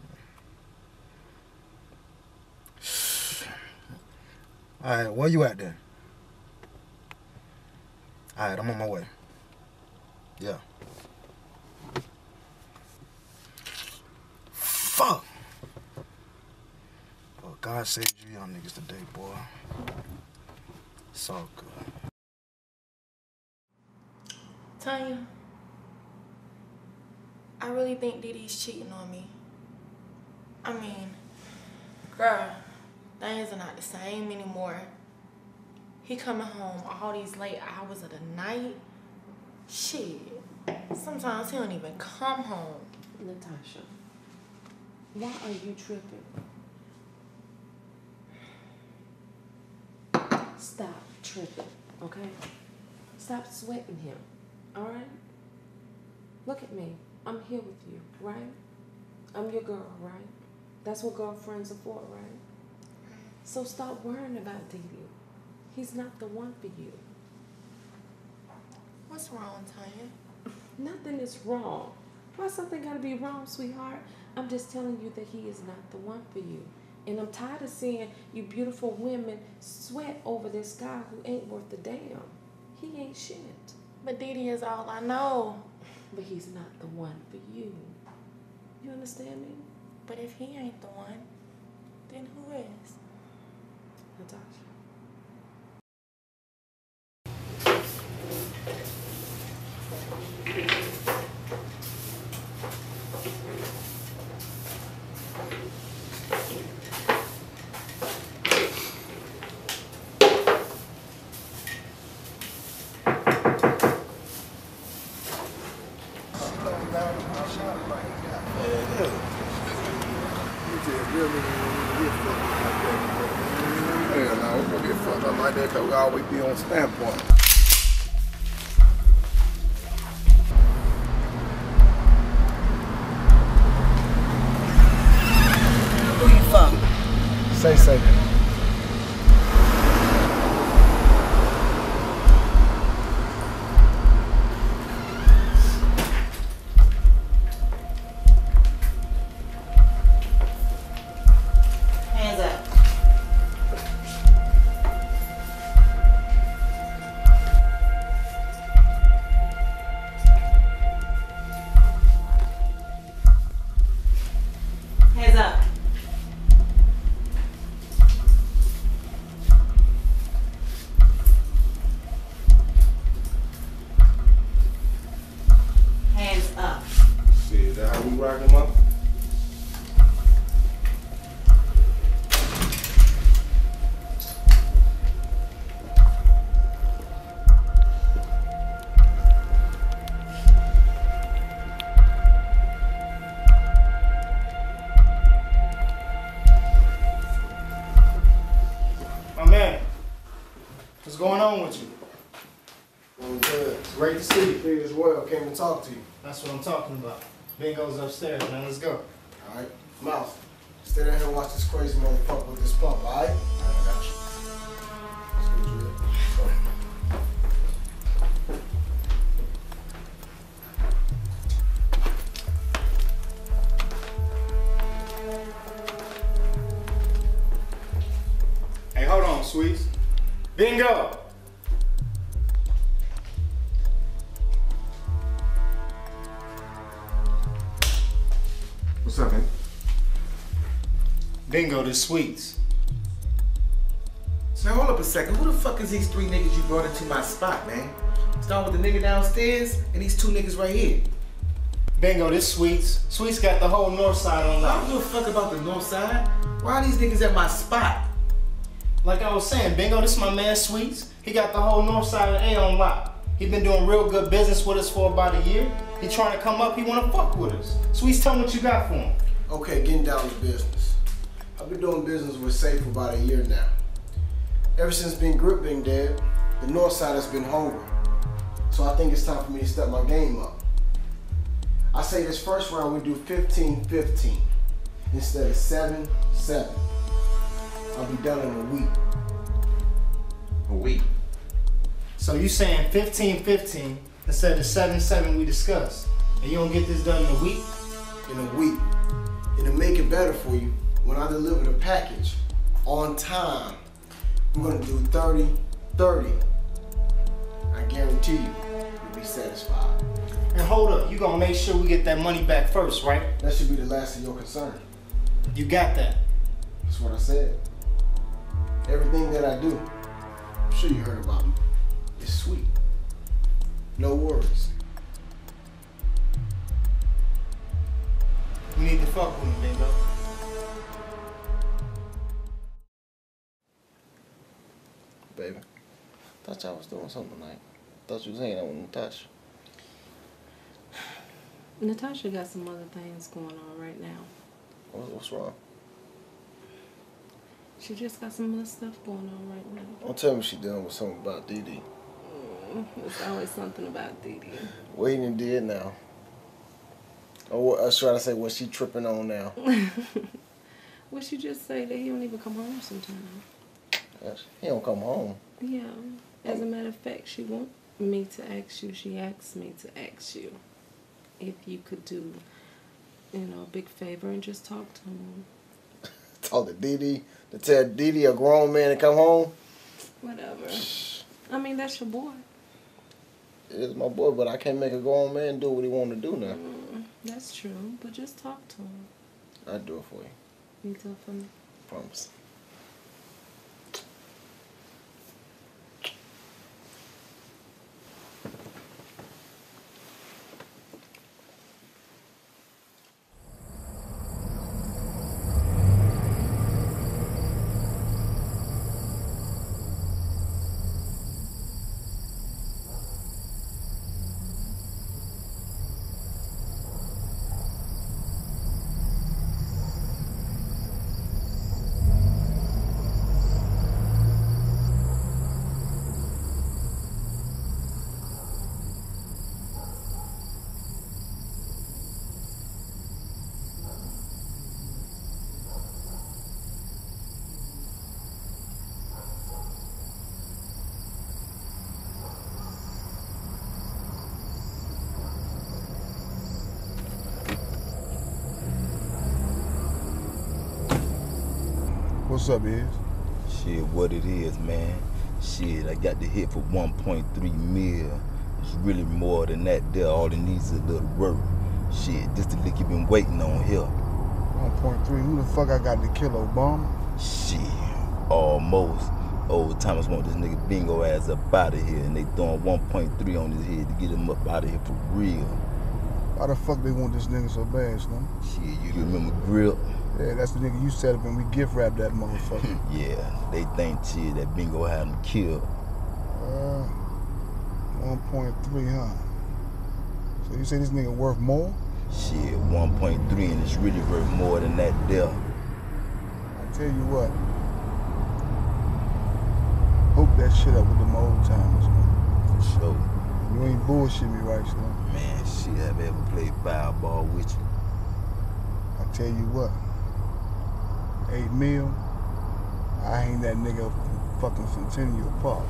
Speaker 20: man. Alright, where you at then? Alright, I'm on my way. Yeah. Fuck! Oh, God saved you young niggas today, boy. It's all good.
Speaker 17: Tanya, I really think Didi's cheating on me. I mean, girl, things are not the same anymore. He coming home all these late hours of the night. Shit, sometimes he don't even come home.
Speaker 6: Natasha, why are you tripping? Stop tripping, okay? Stop sweating him, all right? Look at me. I'm here with you, right? I'm your girl, right? That's what girlfriends are for, right? So stop worrying about Didi. He's not the one for you.
Speaker 17: What's wrong, Tanya?
Speaker 6: Nothing is wrong. Why something gotta be wrong, sweetheart? I'm just telling you that he is not the one for you. And I'm tired of seeing you beautiful women sweat over this guy who ain't worth a damn. He ain't shit.
Speaker 17: But Didi is all I know.
Speaker 6: But he's not the one for you. You understand me?
Speaker 17: But if he ain't the one, then who is?
Speaker 6: Natasha.
Speaker 7: Like that, cause we always be on standpoint.
Speaker 14: Who you from?
Speaker 7: Say.
Speaker 14: Hands up. Hands up. Hands up.
Speaker 21: See, is that how we rock them up?
Speaker 12: My man, what's going on with you?
Speaker 10: I'm good. It's great to see you. Figured as well. Came to talk to you.
Speaker 12: That's what I'm talking about. Bingo's upstairs, man. Let's go.
Speaker 10: Alright? Mouse, stay down here and watch this crazy motherfucker with this pump, alright? I got you. Let's go, Julia.
Speaker 12: Hey, hold on, sweets. Bingo!
Speaker 21: What's up, man?
Speaker 12: Bingo, this sweets.
Speaker 18: Now hold up a second. Who the fuck is these three niggas you brought into my spot, man? Starting with the nigga downstairs and these two niggas right here.
Speaker 12: Bingo, this Sweets. Sweets got the whole north side on
Speaker 18: I
Speaker 12: lock.
Speaker 18: don't give a fuck about the north side. Why are these niggas at my spot?
Speaker 12: Like I was saying, Bingo, this is my man Sweets. He got the whole north side of the A on lock. He been doing real good business with us for about a year. He trying to come up, he wanna fuck with us. Sweets, tell me what you got for him.
Speaker 10: Okay, getting down to business. I've been doing business with Safe for about a year now. Ever since Big Grip been dead, the north side has been hungry. So I think it's time for me to step my game up. I say this first round we do 15-15 instead of 7-7. I'll be done in a week.
Speaker 18: A week?
Speaker 12: So you saying 15-15 instead of 7-7 we discussed. And you don't get this done in a week?
Speaker 10: In a week. And to make it better for you, when I deliver the package on time, we're gonna do 30-30. I guarantee you'll be satisfied.
Speaker 12: And hold up, you gonna make sure we get that money back first, right?
Speaker 10: That should be the last of your concern.
Speaker 12: You got that?
Speaker 10: That's what I said. Everything that I do, I'm sure you heard about me, is sweet. No words.
Speaker 12: You need to fuck with me, Bingo.
Speaker 22: Baby, thought y'all was doing something tonight. Thought you was hanging out with Natasha.
Speaker 6: Natasha got some other things going on right now.
Speaker 22: What's wrong?
Speaker 6: She just got some other stuff going on right now.
Speaker 22: Don't tell me she dealing with something about Dee Dee.
Speaker 6: There's always something about Dee Dee.
Speaker 22: What he done did now? Or I was trying to say, what she tripping on now?
Speaker 6: Well, she just say that he don't even come home sometimes.
Speaker 22: He don't come home.
Speaker 6: Yeah. As a matter of fact, she want me to ask you. She asked me to ask you if you could do, you know, a big favor and just talk to him.
Speaker 22: Talk to Dee Dee? To tell Dee Dee, a grown man, to come home?
Speaker 6: Whatever. I mean, that's your boy.
Speaker 22: It is my boy, but I can't make a grown man do what he want to do now.
Speaker 6: That's true, but just talk to him.
Speaker 10: I'll do it for you.
Speaker 19: You do it for me?
Speaker 10: Promise.
Speaker 8: What's up, Iz?
Speaker 13: Shit, what it is, man. Shit, I got the hit for 1.3 mil. It's really more than that there. All it needs is a little work. Shit, this the lick you been waiting on here.
Speaker 8: 1.3, who the fuck I got to kill, Obama?
Speaker 13: Shit, almost. Old timers want this nigga Bingo ass up out of here, and they throwing 1.3 on his head to get him up out of here for real.
Speaker 8: Why the fuck they want this nigga so bad, Slim?
Speaker 13: Shit, you remember Grip?
Speaker 8: Yeah, that's the nigga you set up and we gift wrapped that motherfucker.
Speaker 13: Yeah, they think shit that Bingo had him killed.
Speaker 8: 1.3, huh? So you say this nigga worth more?
Speaker 13: Shit, 1.3, and it's really worth more than that there.
Speaker 8: I tell you what. Hook that shit up with them old timers, man.
Speaker 13: For sure.
Speaker 8: You ain't bullshit me, right, Slim?
Speaker 13: Man, shit, have I ever played fireball with you?
Speaker 8: I tell you what. 8 mil, I ain't that nigga fucking Centennial Park.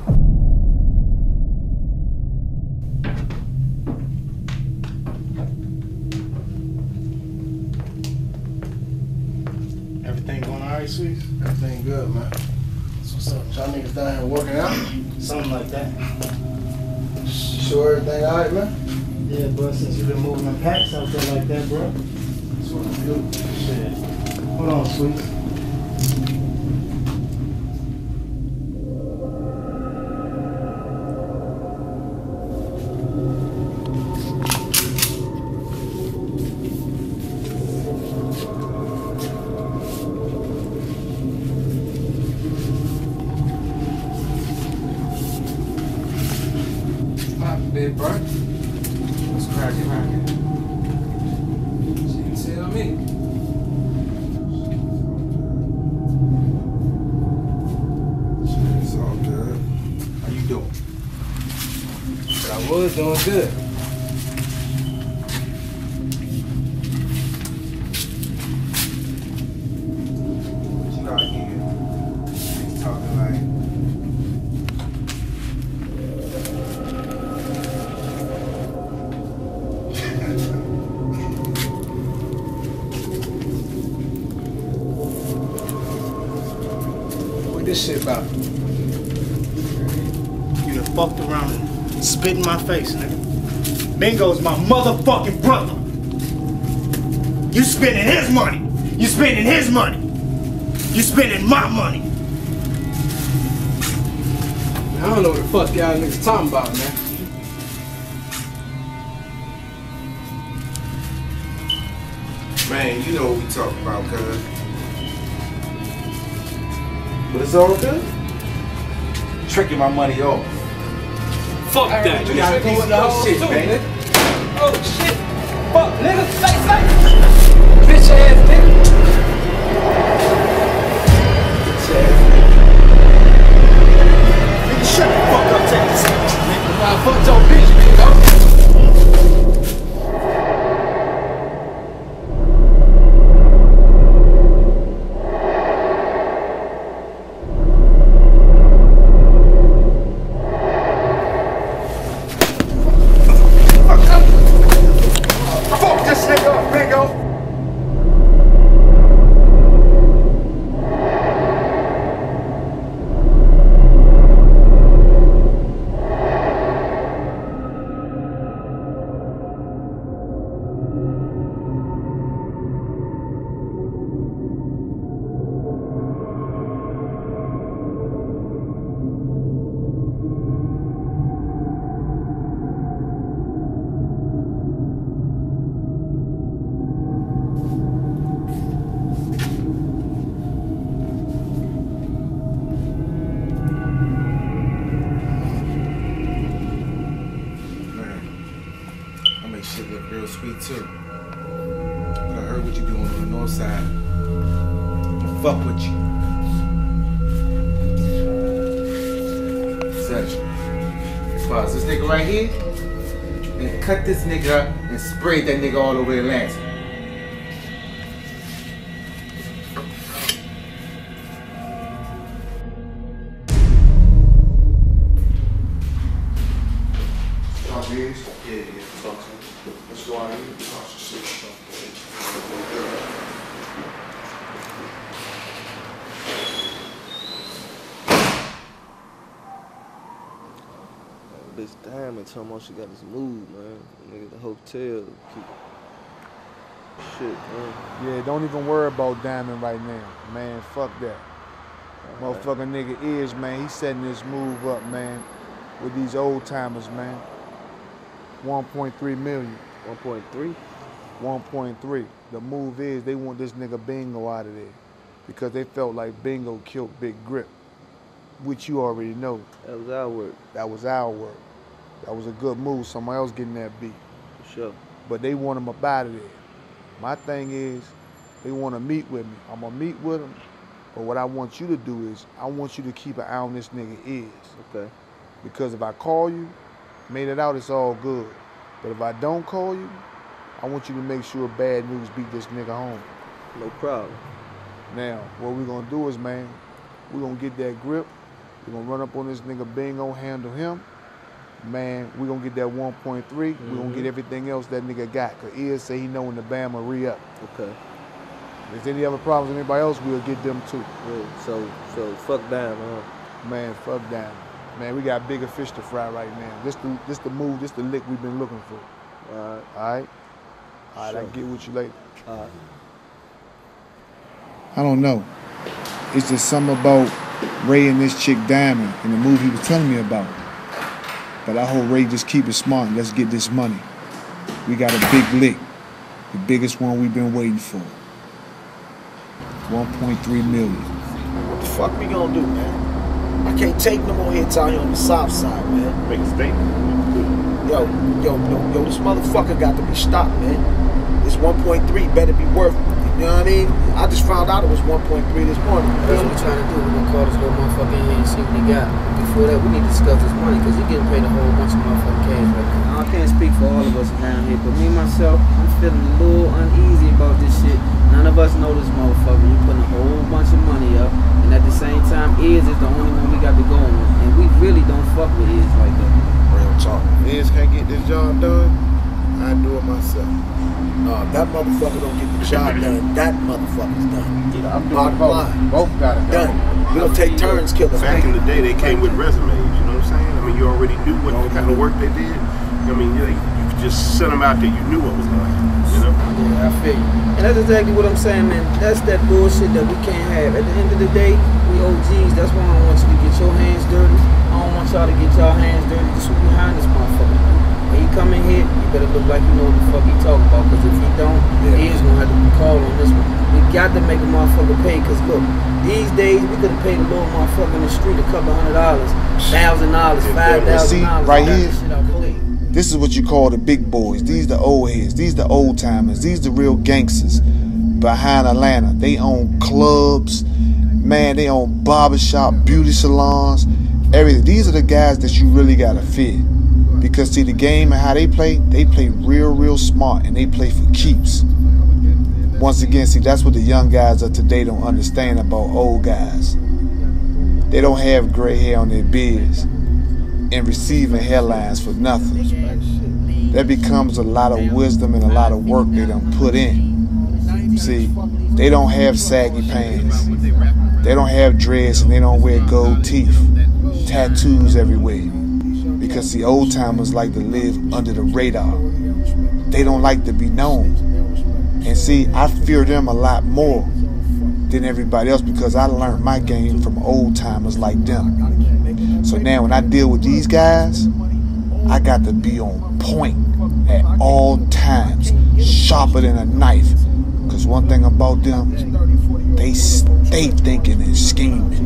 Speaker 12: Everything going alright, Sweets?
Speaker 10: Everything good, man. So what's up? Y'all niggas down here working out?
Speaker 12: Something like that.
Speaker 10: Sure everything alright, man?
Speaker 12: Yeah, bro, since you've been moving them packs out there like that, bro.
Speaker 10: That's what I do.
Speaker 12: Shit. Hold on, Sweets.
Speaker 16: Big bro. What's cracking? She didn't tell me.
Speaker 7: It's all good. How you doing?
Speaker 16: But I was doing good.
Speaker 7: You know, again, he's talking like.
Speaker 12: This shit about you done fucked around and spit in my face, nigga. Bingo's my motherfucking brother. You spending his money. You spending his money. You spending my money.
Speaker 16: I don't know what the fuck y'all niggas talking about, man.
Speaker 7: Man, you know what we talking about, cuz. But it's all good. Tricking my money off.
Speaker 16: Fuck that.
Speaker 7: You gotta piece of your shit, man.
Speaker 16: Oh shit. Fuck, nigga. Say. Bitch ass nigga. Bitch ass nigga. Nigga, shut the fuck up, take this shit, nigga. I fucked your bitch, nigga.
Speaker 12: Fuck this nigga up, Bingo.
Speaker 18: north side. I'ma fuck with you. Such. As far as this nigga right here, and cut this nigga up and spray that nigga all over Atlanta.
Speaker 1: Yeah, talk to him. Let's go out here and talk some shit.
Speaker 22: Bitch Diamond told me she got this move, man. Nigga, the hotel. Shit, man.
Speaker 8: Yeah, don't even worry about Diamond right now. Man, fuck that. Motherfucking nigga is, man, he's setting this move up, man, with these old timers, man. 1.3 million.
Speaker 22: 1.3?
Speaker 8: 1.3. The move is they want this nigga Bingo out of there because they felt like Bingo killed Big Grip, which you already know.
Speaker 22: That was our work.
Speaker 8: That was our work. That was a good move. Someone else getting that beat.
Speaker 22: For sure.
Speaker 8: But they want him up out of there. My thing is, they want to meet with me. I'm going to meet with them. But what I want you to do is, I want you to keep an eye on this nigga is.
Speaker 22: Okay.
Speaker 8: Because if I call you, made it out, it's all good. But if I don't call you, I want you to make sure bad news beat this nigga home.
Speaker 22: No problem.
Speaker 8: Now, what we're going to do is, man, we're going to get that grip. We're going to run up on this nigga Bingo, handle him. Man, we're going to get that 1.3. We're going to get everything else that nigga got. Because Iz say he know when the Bama re-up.
Speaker 22: Okay.
Speaker 8: If there's any other problems with anybody else, we'll get them too.
Speaker 22: Yeah, so fuck Diamond, huh?
Speaker 8: Man, fuck Diamond. Man, we got bigger fish to fry right now. This the move, this the lick we've been looking for.
Speaker 22: All right.
Speaker 8: All right? All right,
Speaker 22: Sure.
Speaker 8: I'll get with you later.
Speaker 22: All right.
Speaker 1: I don't know. It's just something about Ray and this chick Diamond in the movie he was telling me about. But I hope Ray just keep it smart and let's get this money. We got a big lick. The biggest one we've been waiting for. 1.3 million.
Speaker 10: What the fuck we gonna do, man? I can't take no more hits out here on the south side, man.
Speaker 21: Make a statement.
Speaker 10: Yo, this motherfucker got to be stopped, man. This 1.3 better be worth, you know what I mean? I just found out it was 1.3 this morning.
Speaker 11: That's what we're trying to do. We're gonna call this little motherfucker in here and see what he got. Before that, we need to discuss this money because he getting paid a whole bunch of motherfucking cash right now.
Speaker 16: I can't speak for all of us around here, but me myself, I'm feeling a little uneasy about this shit. None of us know this motherfucker. We putting a whole bunch of money up, and at the same time, Iz is the only one we got to go on, and we really don't fuck with Iz like that.
Speaker 10: Real talk.
Speaker 21: Iz can't get this job done, I do it myself.
Speaker 10: That motherfucker don't get the job done. That motherfucker's done.
Speaker 21: Yeah, I'm doing
Speaker 10: Bottom
Speaker 21: both.
Speaker 10: line.
Speaker 21: Both got it
Speaker 10: done. We gonna take turns killing.
Speaker 21: Back in the day, they came with resumes, you know what I'm saying? I mean, you already knew what kind of work they did. I mean, you could just send them out there, you knew what was going to happen, you know?
Speaker 16: Yeah, I feel you. And that's exactly what I'm saying, man. That's that bullshit that we can't have. At the end of the day, we OGs. That's why I don't want you to get your hands dirty. I don't want y'all to get y'all hands dirty. Just who's behind this motherfucker. When he come in here, you better look like you know what the fuck he talking about. Because if he don't, he is going to have to be called on this one. We got to make a motherfucker pay. Because look, these days, we could have paid a little motherfucker in the street a couple $100, $1,000, $5,000.
Speaker 1: See, right here, this is what you call the big boys. These the old heads. These the old timers. These the real gangsters behind Atlanta. They own clubs. Man, they own barbershop, beauty salons, everything. These are the guys that you really got to fear. Because, see, the game and how they play real smart, and they play for keeps. Once again, see, that's what the young guys of today don't understand about old guys. They don't have gray hair on their beards and receiving hairlines for nothing. That becomes a lot of wisdom and a lot of work they done put in. See, they don't have saggy pants. They don't have dreads and they don't wear gold teeth. Tattoos everywhere. Because the old timers like to live under the radar. They don't like to be known. And see, I fear them a lot more than everybody else because I learned my game from old timers like them. So now when I deal with these guys, I got to be on point at all times, sharper than a knife. Because one thing about them, they stay thinking and scheming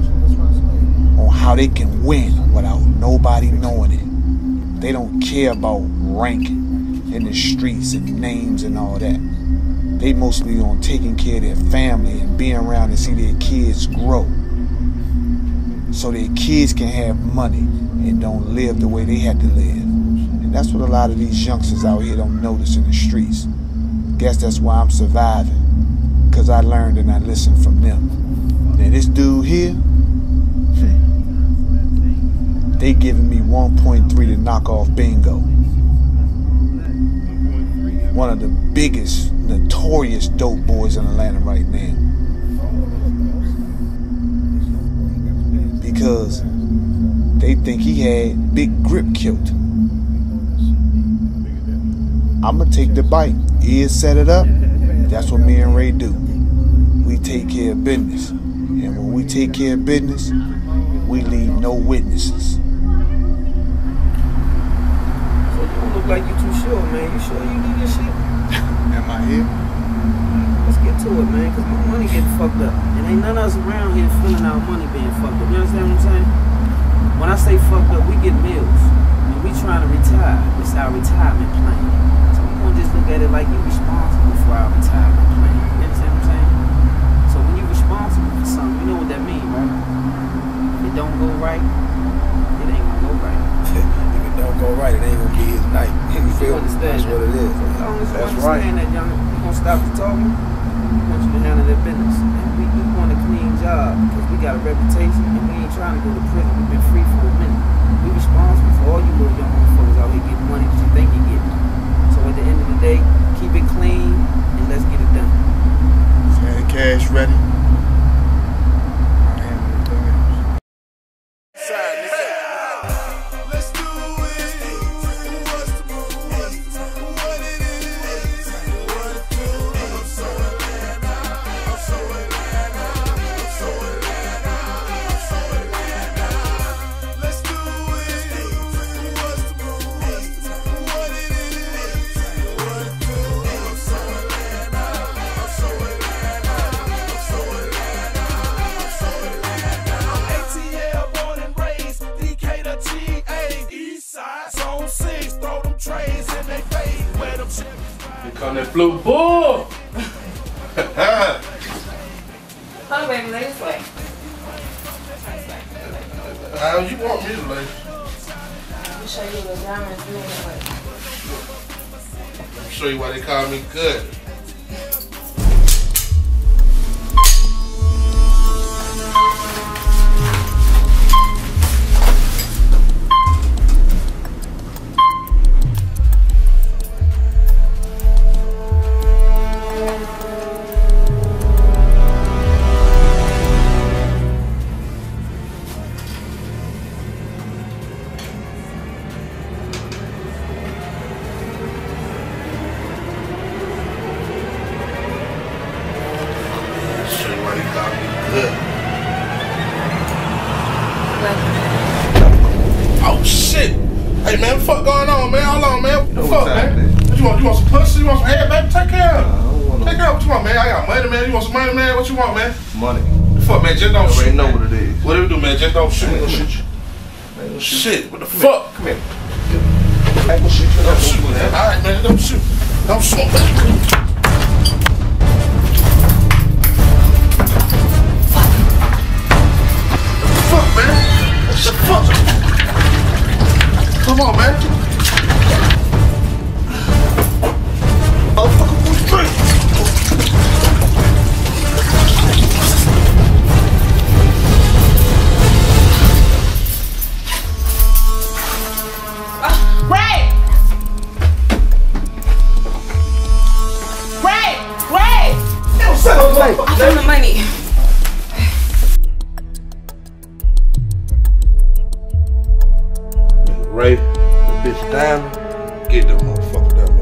Speaker 1: on how they can win without nobody knowing it. They don't care about ranking in the streets and names and all that. They mostly on taking care of their family and being around and see their kids grow. So their kids can have money and don't live the way they had to live. And that's what a lot of these youngsters out here don't notice in the streets. Guess that's why I'm surviving. Because I learned and I listened from them. Now this dude here, they giving me 1.3 to knock off bingo. One of the biggest, notorious dope boys in Atlanta right now. Because they think he had Big Grip killed. I'ma take the bite. Ears set it up. That's what me and Ray do. We take care of business. And when we take care of business, we leave no witnesses.
Speaker 16: Look like you too sure, man. You sure you need this shit?
Speaker 1: Am I here?
Speaker 16: Let's get to it, man, because my money getting fucked up. And ain't none of us around here feeling our money being fucked up. You understand what I'm saying? When I say fucked up, we get meals. And we trying to retire. It's our retirement plan. So we gonna just look at it like you're responsible for our retirement plan. You understand what I'm saying? So when you're responsible for something, you know what that means, right? If it don't go right, it ain't gonna go right.
Speaker 18: Don't go right, it ain't gonna be his night. You feel me? That's what it is.
Speaker 16: As long as you
Speaker 18: That's
Speaker 16: understand that, young, you gonna stop the talking. We want you to handle that business. And we want a clean job because we got a reputation and we ain't trying to go to prison. We've been free for a minute. We responsible for all you little young motherfuckers out here getting money that you think you get. So at the end of the day, keep it clean and let's get it done.
Speaker 1: Is that the cash ready?
Speaker 21: On that blue bull.
Speaker 19: Come baby, this way.
Speaker 21: How you want me to lay?
Speaker 19: Let me show you the diamonds doing it.
Speaker 21: I'll show you why they call me good. Oh shit! Hey man, what the fuck going on, man? Hold on, man. What the fuck, man? What you want? You want some pussy? You want some head, baby? Take care of it. Take care of it. What you want, man? I got money, man. You want some money, man? What you want, man?
Speaker 22: Money.
Speaker 21: What the fuck, man? Just don't
Speaker 22: I
Speaker 21: shoot.
Speaker 22: already know what it is.
Speaker 21: What do we do, man? Just don't shoot.
Speaker 22: I ain't gonna shoot you.
Speaker 21: Shit, what the fuck?
Speaker 22: Come here. I ain't gonna shoot you.
Speaker 21: Don't shoot, man. Alright, man. Don't shoot. Don't shoot, man. Fuck, man. What the fuck? Come on, man. Motherfucker, push straight.
Speaker 19: Ray! Ray! Ray!
Speaker 21: Yo, set up, Ray.
Speaker 19: Give me the money.
Speaker 21: Ray, the bitch down. Get that motherfucker down,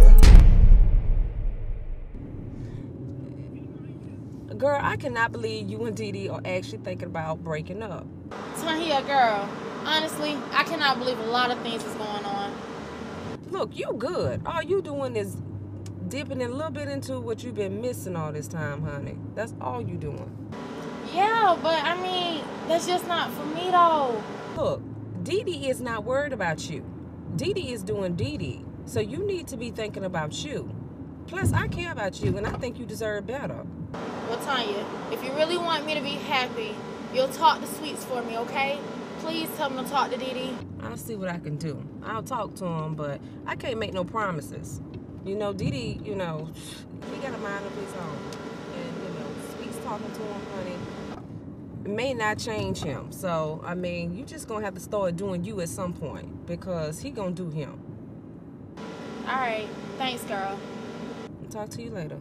Speaker 21: man.
Speaker 6: Girl, I cannot believe you and Dee Dee are actually thinking about breaking up.
Speaker 9: Tahia, girl, honestly, I cannot believe a lot of things is going on.
Speaker 6: Look, you good. All you doing is dipping a little bit into what you've been missing all this time, honey. That's all you doing.
Speaker 9: Yeah, but I mean, that's just not for me though.
Speaker 6: Look, Dee Dee is not worried about you. Dee Dee is doing Dee Dee. So you need to be thinking about you.
Speaker 5: Plus, I care about you, and I think you deserve better.
Speaker 17: Well, Tanya, if you really want me to be happy, you'll talk to Sweets for me, okay? Please tell him to talk to Didi.
Speaker 5: I'll see what I can do. I'll talk to him, but I can't make no promises. You know, Didi, you know, he got a mind of his own. And, you know, Sweets talking to him, honey, it may not change him. So, I mean, you just gonna have to start doing you at some point because he gonna do him.
Speaker 17: All right. Thanks, girl.
Speaker 5: I'll talk to you later.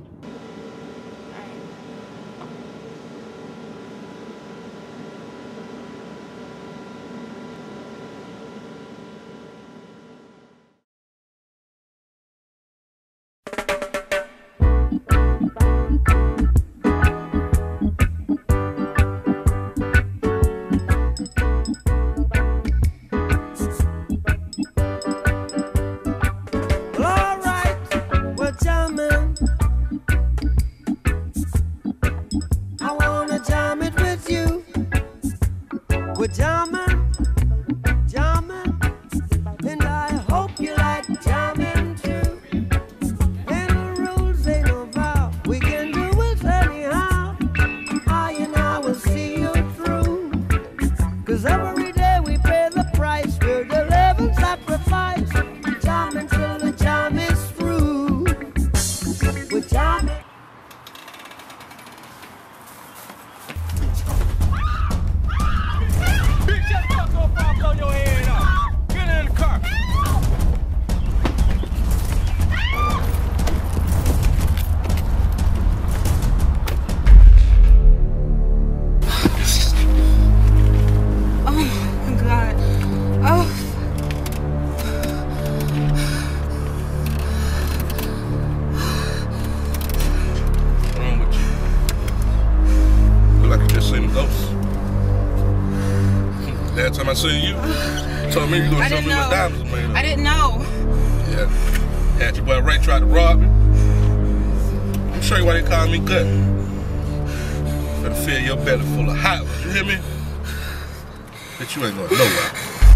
Speaker 21: Last time I seen you, told me you gonna show me what diamonds are made of.
Speaker 5: I didn't know.
Speaker 21: Yeah. Had your boy Ray try to rob me. I'm sure you why they call me Gut. Better fill your belly full of hot ones, you hear me? But you ain't going nowhere.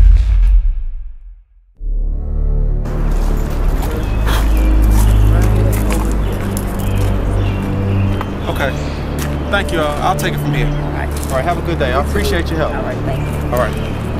Speaker 7: Okay. Thank you. I'll take it from here. All right, have a good day. I appreciate your help. All right, thanks. All right.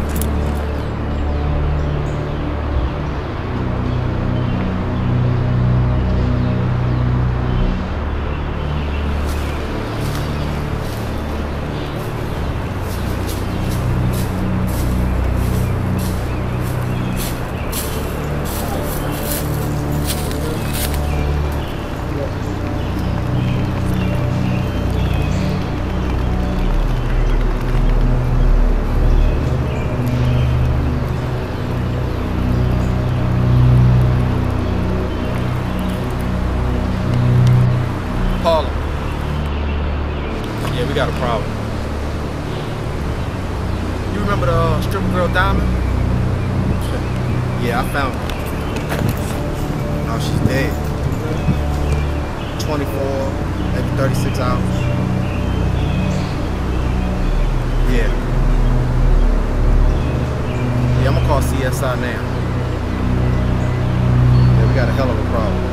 Speaker 7: Paula. Yeah, we got a problem. You remember the stripper girl Diamond? Yeah, I found her. Oh, she's dead. 24, maybe 36 hours. Yeah. Yeah, I'm gonna call CSI now. Yeah, we got a hell of a problem.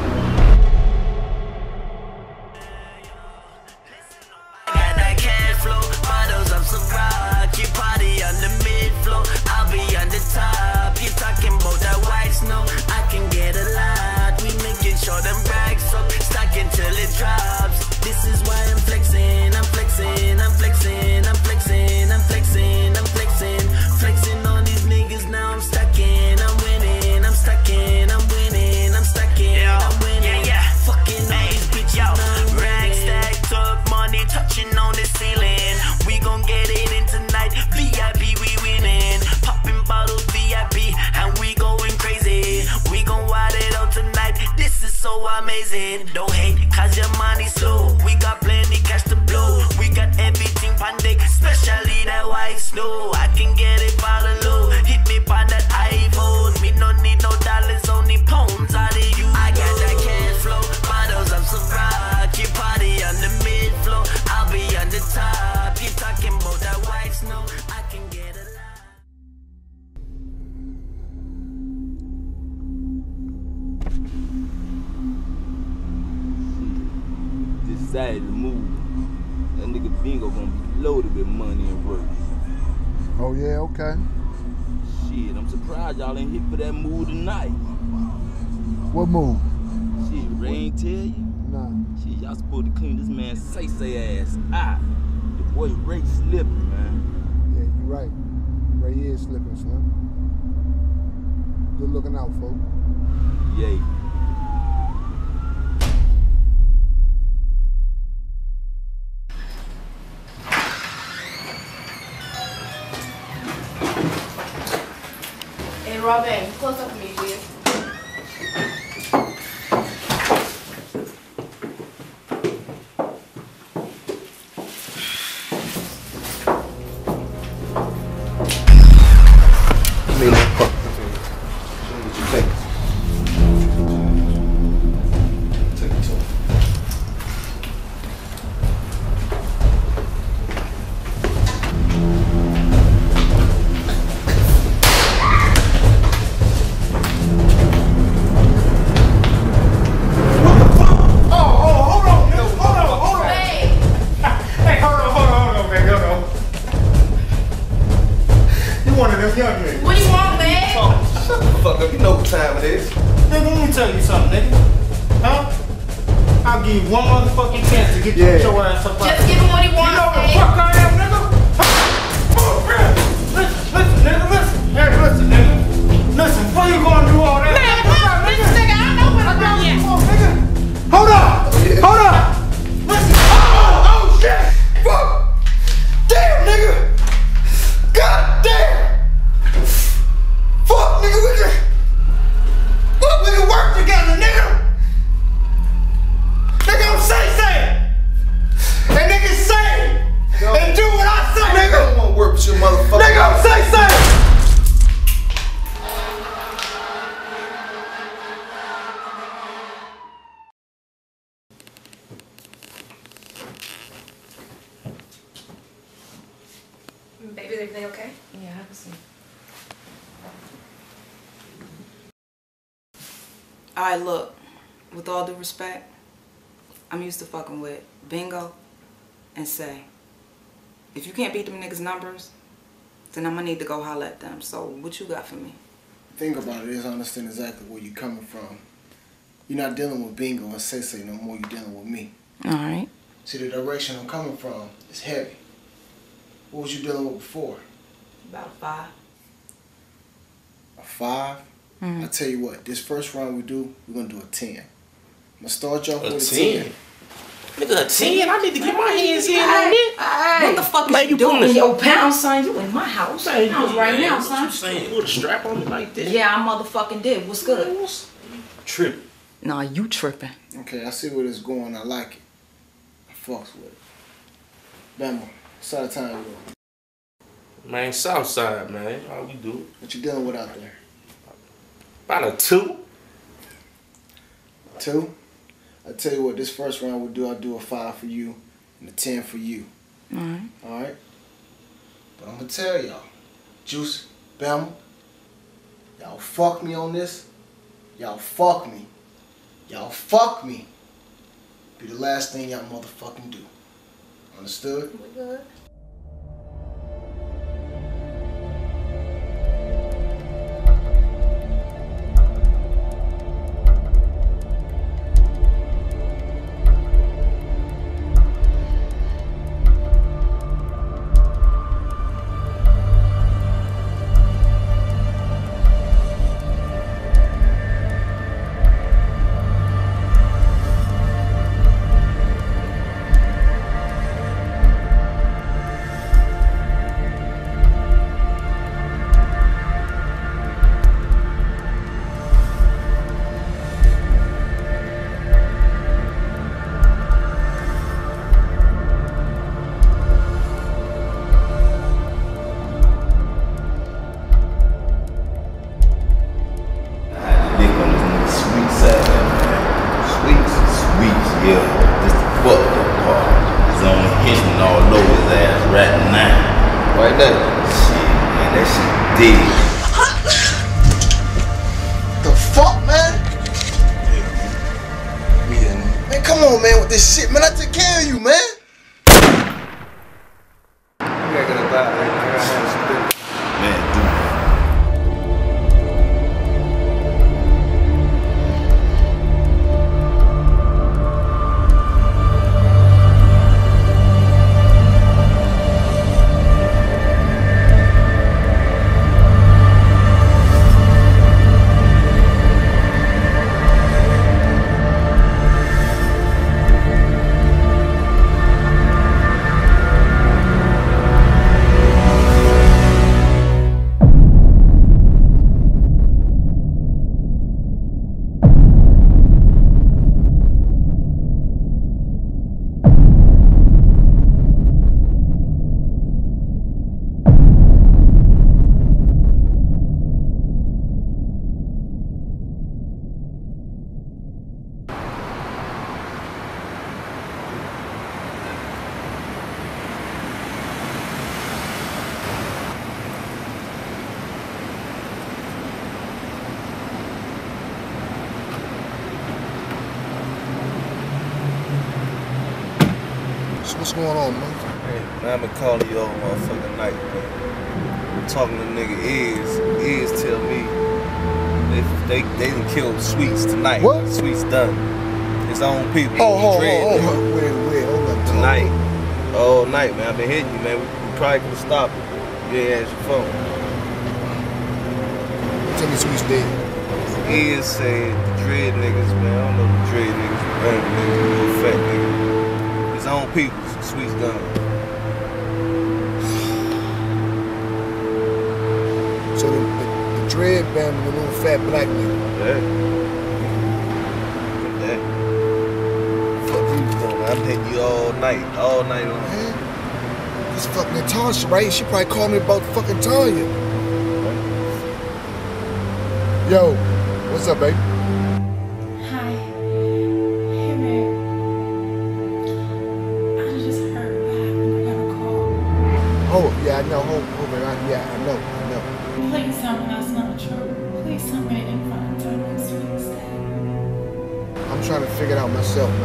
Speaker 3: You party on the mid-floor, I'll be on the top. You talking about that white snow, I can get a lot. We making sure them racks up, stacking till it drops. This is why I'm flexing, I'm flexing, I'm flexing, I'm flexing, I'm flexing, I'm flexing. Flexing on these niggas, now I'm stacking, I'm winning, I'm stacking, I'm winning, I'm stacking, I'm winning. Fucking all these bitches, now I'm winning. Rack stack, talk money, touching on the ceiling. We gon' get it in tonight. VIP, we winning. Popping bottles, VIP, and we going crazy. We gon' wild it out tonight. This is so amazing. Don't hate, cause your money's slow. We got plenty cash to blow. We got everything on deck, especially that white snow. I can get it by the low. Hit me by that iPhone. Me no need no dollars, only pounds out of you. I got that cash flow. Bottles of Ciroc. You party on the mid-floor, I'll be on the top. You talking about that white snow, I can get a lot.
Speaker 13: decided to move. That nigga Bingo gonna be loaded with money and work.
Speaker 22: Oh yeah, okay.
Speaker 13: Shit, I'm surprised y'all ain't hit for that move tonight.
Speaker 22: What move?
Speaker 13: Shit, Ray ain't tell you?
Speaker 22: Nah.
Speaker 13: Shit, y'all supposed to clean this man say ass out. The boy Ray slipping, man.
Speaker 22: Yeah, you right. Ray is slipping, Slim. Good looking out, folks.
Speaker 13: Yay.
Speaker 9: Hey, Robin, close up for me, please.
Speaker 3: What do you want, man?
Speaker 18: Oh, shut the fuck up. You know what time it is.
Speaker 12: Nigga, let me tell you something, nigga. Huh? I'll give you one motherfucking chance to get your ass up out.
Speaker 9: Just give him what he wants,
Speaker 12: You know
Speaker 9: man.
Speaker 12: the fuck I am, nigga? Listen, nigga, listen. Hey, listen, nigga. Listen, before you gonna do all that.
Speaker 9: Man, fuck this nigga. I know what I'm doing.
Speaker 12: Hold up! Hold up! Listen! Oh, shit! Fuck! Damn, nigga! God damn! Fuck, nigga, we can work together, nigga! Nigga, I'm say! And niggas say! And do what I say, nigga!
Speaker 18: I don't want to work with your motherfucker.
Speaker 12: Nigga, I'm say!
Speaker 6: Baby, is everything okay?
Speaker 5: Yeah, I can see.
Speaker 6: Alright, look. With all due respect, I'm used to fucking with Bingo and Say. If you can't beat them niggas' numbers, then I'm gonna need to go holler at them. So, what you got for me?
Speaker 10: Think about it is I understand exactly where you're coming from. You're not dealing with Bingo and Say no more, you're dealing with me.
Speaker 6: Alright.
Speaker 10: See, the direction I'm coming from is heavy. What was you dealing with before?
Speaker 6: About a 5.
Speaker 10: A 5? I tell you what, this first round we do, we're gonna do a 10. I'm gonna start you off with a 10.
Speaker 18: Nigga, a 10? I need to get my hands in on it.
Speaker 6: What the fuck are you doing? Yo, pound, son, you in my house.
Speaker 18: Hey,
Speaker 6: House right now,
Speaker 18: what
Speaker 6: son.
Speaker 18: you saying? Put a strap on me like that?
Speaker 6: Yeah, I motherfucking did. What's good?
Speaker 18: Tripping.
Speaker 6: Nah, you tripping.
Speaker 10: Okay, I see where this going. I like it. I fucks with it. Bama, side of town you go.
Speaker 21: Man, Southside, man. How we do?
Speaker 10: What you dealing with out there?
Speaker 21: About a 2.
Speaker 10: 2? I tell you what, this first round we'll do, I'll do a 5 for you and a 10 for you.
Speaker 6: Alright.
Speaker 10: Alright? But I'm gonna tell y'all, Juice, Bama, y'all fuck me on this. Y'all fuck me. Y'all fuck me. Be the last thing y'all motherfucking do. Understood?
Speaker 6: We good.
Speaker 10: The fuck, man? Man, come on, man, with this shit, man. I took care
Speaker 8: So what's going on, man?
Speaker 22: Hey, man, I've been calling you all motherfucking night, man. Talking to nigga Iz tell me they done killed Sweets tonight.
Speaker 8: What?
Speaker 22: Sweets done. His own people.
Speaker 8: Oh,
Speaker 22: Dread nigga.
Speaker 8: wait, hold up.
Speaker 22: Tonight. All night, man. I've been hitting you, man. We probably could have stopped it. You ain't answer your phone.
Speaker 8: Tell me Sweets dead.
Speaker 22: Iz said the Dread niggas, man. I don't know the Dread niggas, but niggas, little fat nigga. His own people, Sweets done.
Speaker 8: So the Dread band with the little fat black nigga.
Speaker 22: Yeah. Fuck you doing? I'm hitting you all night long.
Speaker 8: Man, this fucking Natasha, right? She probably called me about fucking Tanya. Yo, what's up, baby?
Speaker 9: Hi. Hey, man. I just heard what happened. I got a call.
Speaker 8: Oh, yeah, I know. I know.
Speaker 9: Please tell me that's not true. Please tell me they didn't find Tanya Sweets dead.
Speaker 8: I'm trying to figure it out myself, man.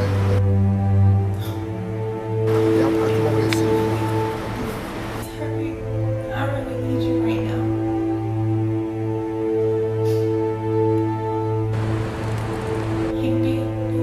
Speaker 8: Yeah, I'll come over here and see you.
Speaker 9: Terry, I really need you right now. You need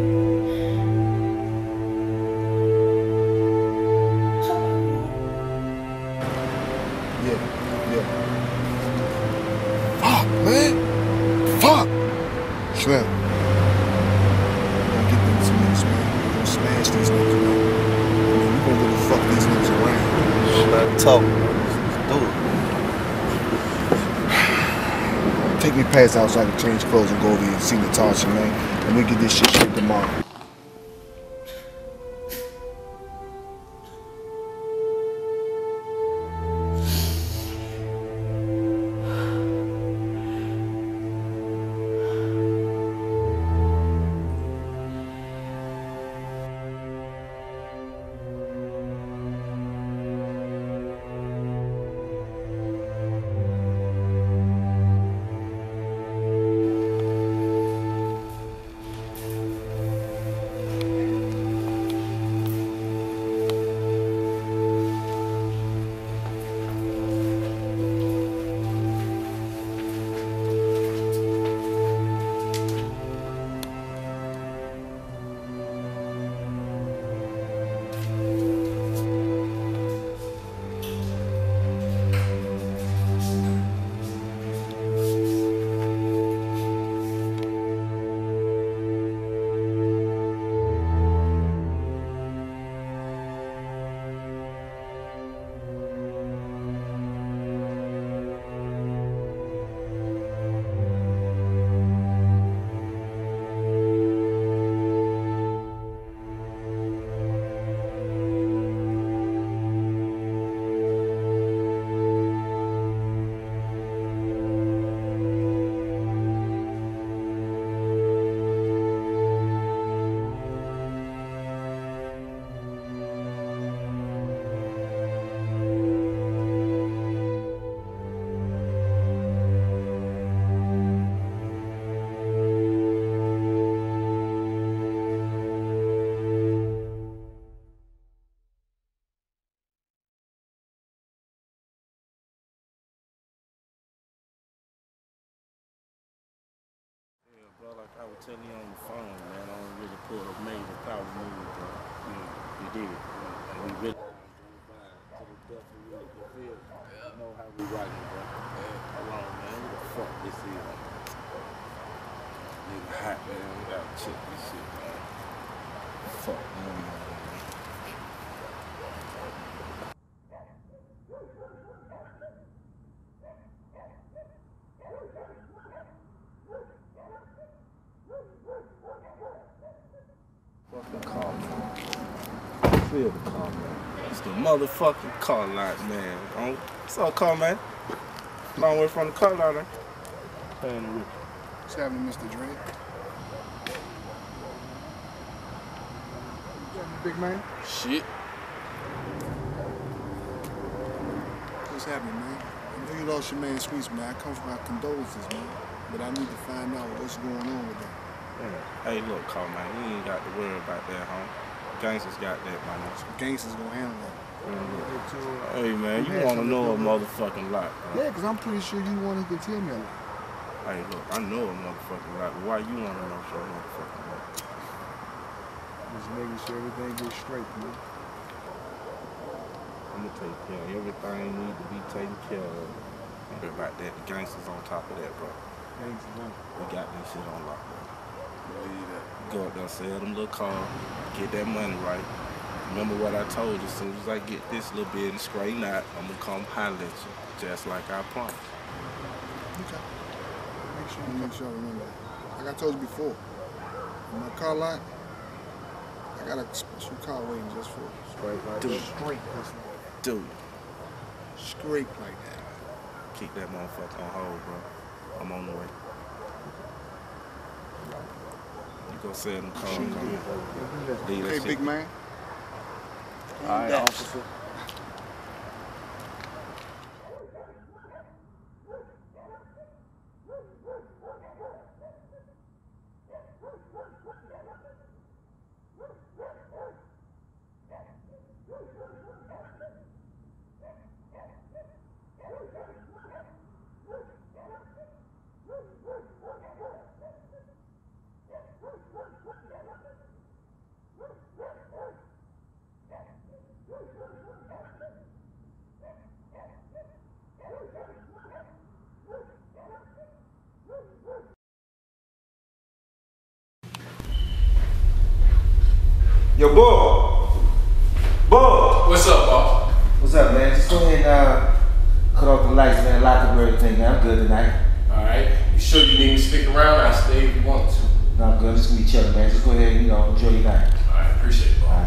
Speaker 8: Yeah. Fuck, man. Fuck. Slim. We're gonna get them some niggas, man. We're gonna smash these niggas, man. We're gonna really fuck these niggas around.
Speaker 22: Let talk, man. Let's do it.
Speaker 8: Take me past the house so I can change clothes and go over here and see Natasha, man. And we get this shit straight tomorrow.
Speaker 21: Like I was telling you on the phone, man, I don't really put a major power move, bro. You did it. And we really to the death of you, you feel? You know how we rockin', bro. Hold on, man. Who the fuck this is? Nigga hot, man. We gotta check this shit, man. Fuck, man. Feel the car, man. It's the motherfucking car lot, man. What's up, car, man? Long way from the car lot, man.
Speaker 8: What's happening, Mr. Dre? Big man?
Speaker 21: Shit.
Speaker 8: What's happening, man? I know you lost your man Sweets, man. I come from my condolences, man. But I need to find out what's going on with that.
Speaker 21: Hey, look, car, man. You ain't got to worry about that, homie. gangsters got that, man.
Speaker 1: Gangsters gonna handle that.
Speaker 21: Hey, man, you want to know a motherfucking lot, bro.
Speaker 1: Yeah, because I'm pretty sure you one who can tell me a lot.
Speaker 21: Hey, look, I know a motherfucking lot, but why you want to know so motherfucking lot?
Speaker 1: Just making sure everything gets straight, man.
Speaker 21: I'm going to take care of everything need to be taken care of. But about that, the gangsters on top of that, bro.
Speaker 1: Gangsters on.
Speaker 21: We got this shit on lock, bro. Go up there, sell them little cars, get that money right. Remember what I told you, as soon as I get this little business straightened out, I'm going to come holler at you, just like I promised.
Speaker 1: Okay. Make sure I remember that. Like I told you before, in my car lot, I got a special car waiting just for you.
Speaker 21: Straight like
Speaker 1: Dude.
Speaker 21: that?
Speaker 1: Straight this way.
Speaker 21: Dude.
Speaker 1: Straight like that.
Speaker 21: Keep that motherfucker on hold, bro. I'm on the way. You go sell them cars.
Speaker 1: Hey, big man.
Speaker 21: All right, officer.
Speaker 18: Yo, Bull. Bull.
Speaker 2: What's up, boss?
Speaker 18: What's up, man? Just go ahead and cut off the lights, man. Lock up everything, man. I'm good tonight.
Speaker 2: All right. You sure you need me to stick around? I'll stay if you want to.
Speaker 18: No, I'm good. I'm just gonna be chilling, man. Just go ahead and, enjoy your night.
Speaker 2: All right. Appreciate it, boss.
Speaker 18: All right.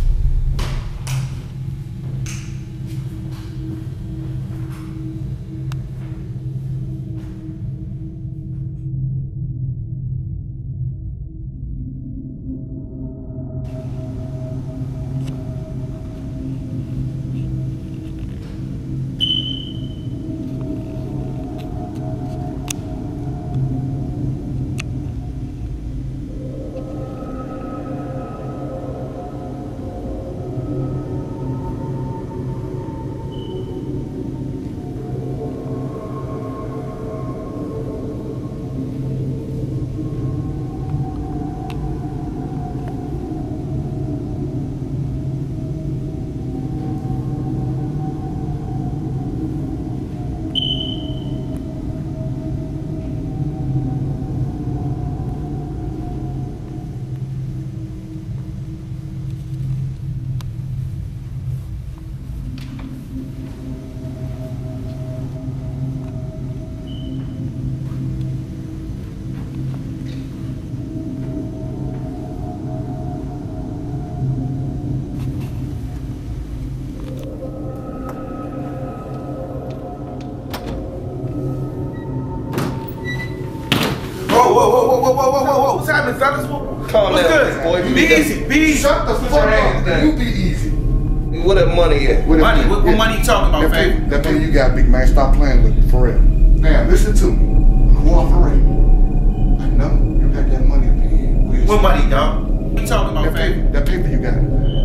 Speaker 18: Whoa. What's happening, fellas?
Speaker 22: Calm
Speaker 18: What's
Speaker 22: down,
Speaker 18: good?
Speaker 22: boy.
Speaker 18: Be easy. Be easy.
Speaker 22: Shut the fuck up.
Speaker 1: You be easy.
Speaker 22: Where that money at?
Speaker 18: Money? What money you talking about, fam?
Speaker 1: That pay you got, big man. Stop playing with it, for real. Now, listen to me. Cooperate. I know you got that money up in here.
Speaker 18: What money, dog? What you talking about, fam?
Speaker 1: That paper you got.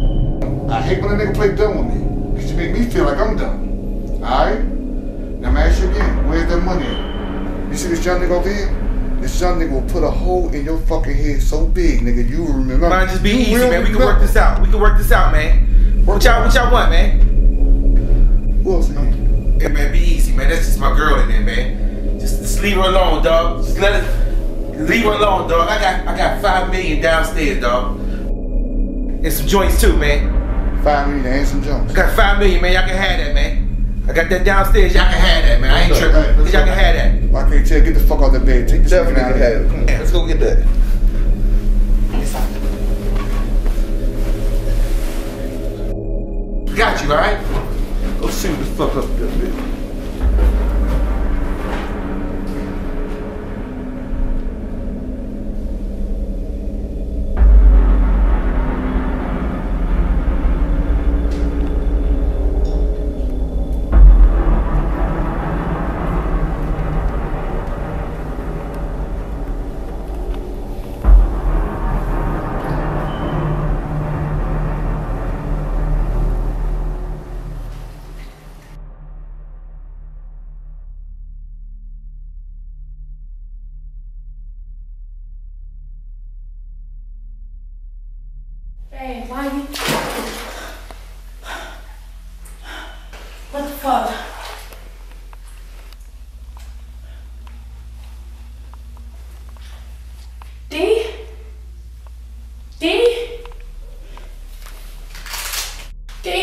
Speaker 1: I hate when a nigga play dumb with me. Because you make me feel like I'm dumb. Alright? Now, I'm gonna ask you again. Where's that money at? You see this young nigga over here? This young nigga will put a hole in your fucking head so big, nigga, you will remember.
Speaker 18: Man, just be easy, man. We can work this out. We can work this out, man. What y'all want, man?
Speaker 1: Who else, man?
Speaker 18: Hey, man, be easy, man. That's just my girl in there, man. Just leave her alone, dog. Just leave her alone, dog. I got $5 million downstairs, dog. And some joints too, man.
Speaker 1: $5 million and some joints.
Speaker 18: I got $5 million, man. Y'all can have that, man. I got that downstairs. Y'all can have that, man. I ain't tripping. Y'all can have that.
Speaker 1: Why can't you tell? Get the fuck out of the bed. Take this fucking out of here.
Speaker 22: Come on, let's go get that.
Speaker 18: Got you, all right? Go see what the fuck up there, bitch.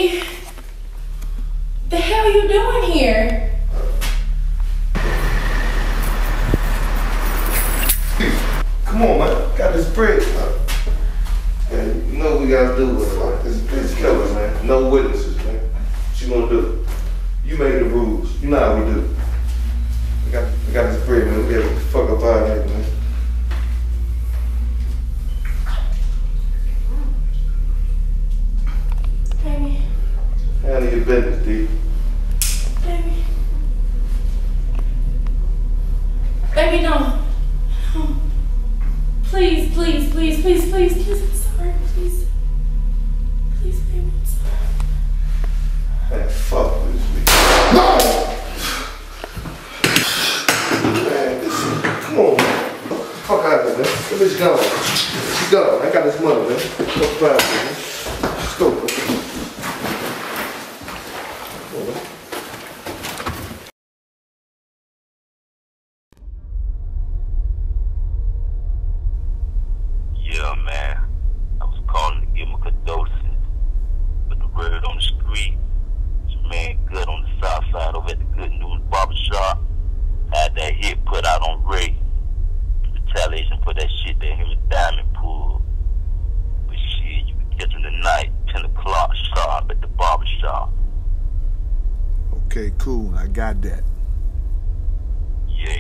Speaker 9: Baby, the hell are you doing here?
Speaker 22: Come on, man. Got this bread. And you know what we gotta do with it, like this killer, man. No witnesses, man. What you gonna do? You make the rules. You know how we do. We got this bread, man. We gotta get the fuck up out of here, man.
Speaker 9: Baby.
Speaker 22: Handle your business, D.
Speaker 9: Baby. Baby, no. No. Please, please, please, please, please, please, I'm sorry, please. Please, baby, I'm sorry.
Speaker 22: Man, fuck this bitch. No! Man, come on, man. Fuck out of here, man. That bitch gone. She gone. I got this money, man. Fuck out of here, man. Let's go, man.
Speaker 13: Yeah, man. I was calling to give him a condolences. But the word on the street, this man Good on the south side over at the Good News Barbershop had that hit put out on Ray. Retaliation for that shit that him and Diamond pulled. But shit, you can catch him tonight, 10 o'clock sharp at the barbershop.
Speaker 1: Okay, cool. I got that.
Speaker 13: Yeah.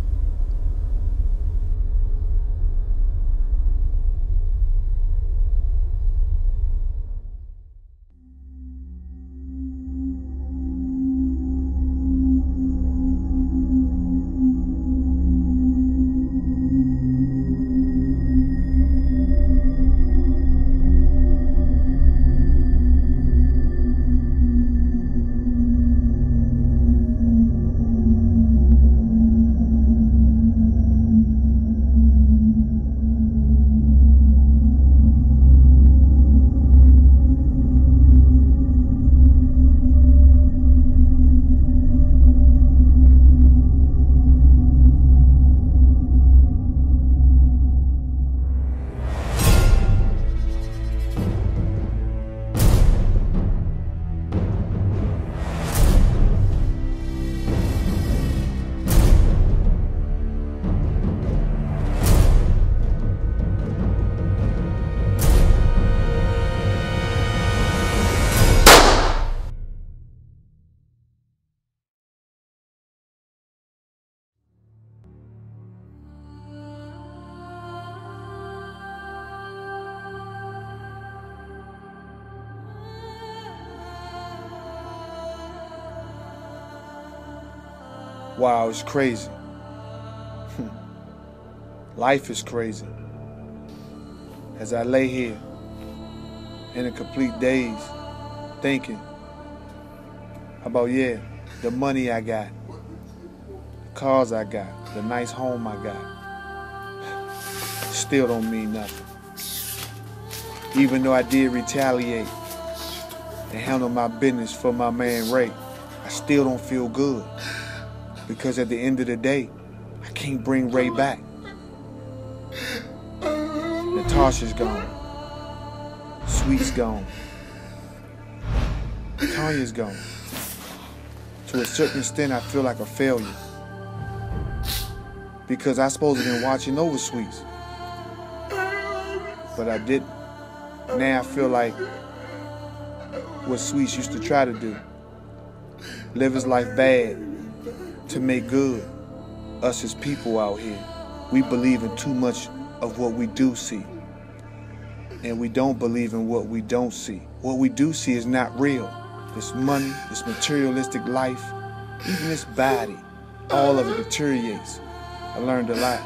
Speaker 1: Wow, it's crazy. Life is crazy. As I lay here in a complete daze, thinking about, yeah, the money I got, the cars I got, the nice home I got, still don't mean nothing. Even though I did retaliate and handle my business for my man Ray, I still don't feel good. Because at the end of the day, I can't bring Ray back. Natasha's gone. Sweet's gone. Tanya's gone. To a certain extent, I feel like a failure. Because I supposed to have been watching over Sweets. But I didn't. Now I feel like what Sweets used to try to do. Live his life bad to make good. Us as people out here, we believe in too much of what we do see. And we don't believe in what we don't see. What we do see is not real. This money, this materialistic life, even this body, all of it deteriorates. I learned a lot.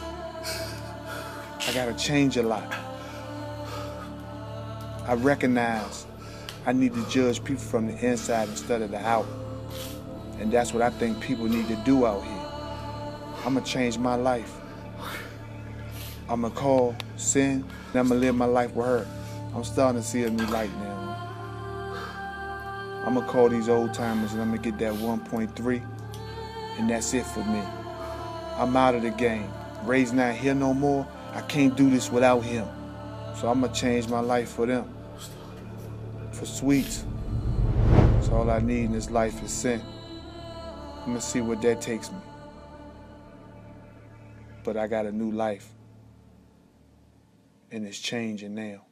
Speaker 1: I gotta change a lot. I recognize I need to judge people from the inside instead of the out. And that's what I think people need to do out here. I'm gonna change my life. I'm gonna call Sin, and I'm gonna live my life with her. I'm starting to see a new light now. I'm gonna call these old timers and I'm gonna get that 1.3, and that's it for me. I'm out of the game. Ray's not here no more. I can't do this without him. So I'm gonna change my life for them. For Sweets, So all I need in this life is sin. I'm gonna see where that takes me. But I got a new life. And it's changing now.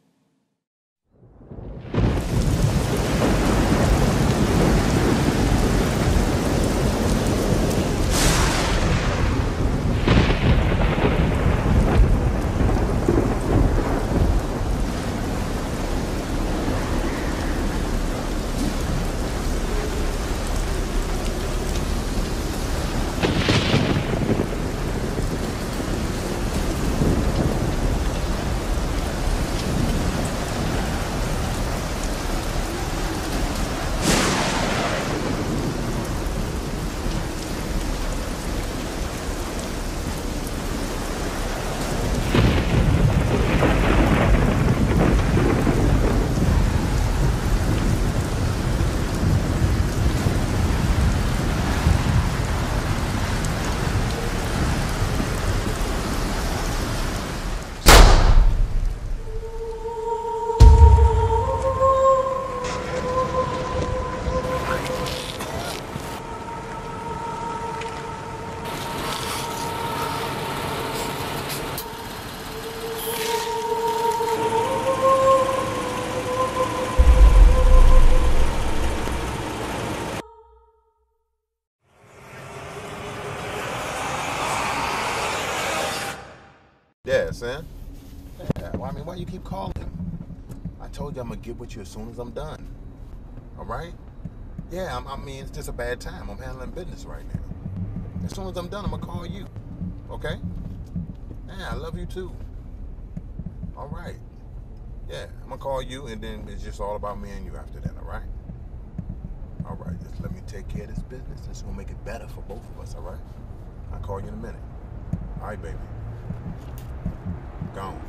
Speaker 4: Yeah, son. Yeah, well, I mean, why you keep calling? I told you I'm gonna get with you as soon as I'm done. All right? Yeah, I mean, it's just a bad time. I'm handling business right now. As soon as I'm done, I'm gonna call you. Okay? Yeah, I love you too. All right. Yeah, I'm gonna call you, and then it's just all about me and you after that. All right? All right. Just let me take care of this business. It's gonna make it better for both of us. All right? I'll call you in a minute. All right, baby. Gone.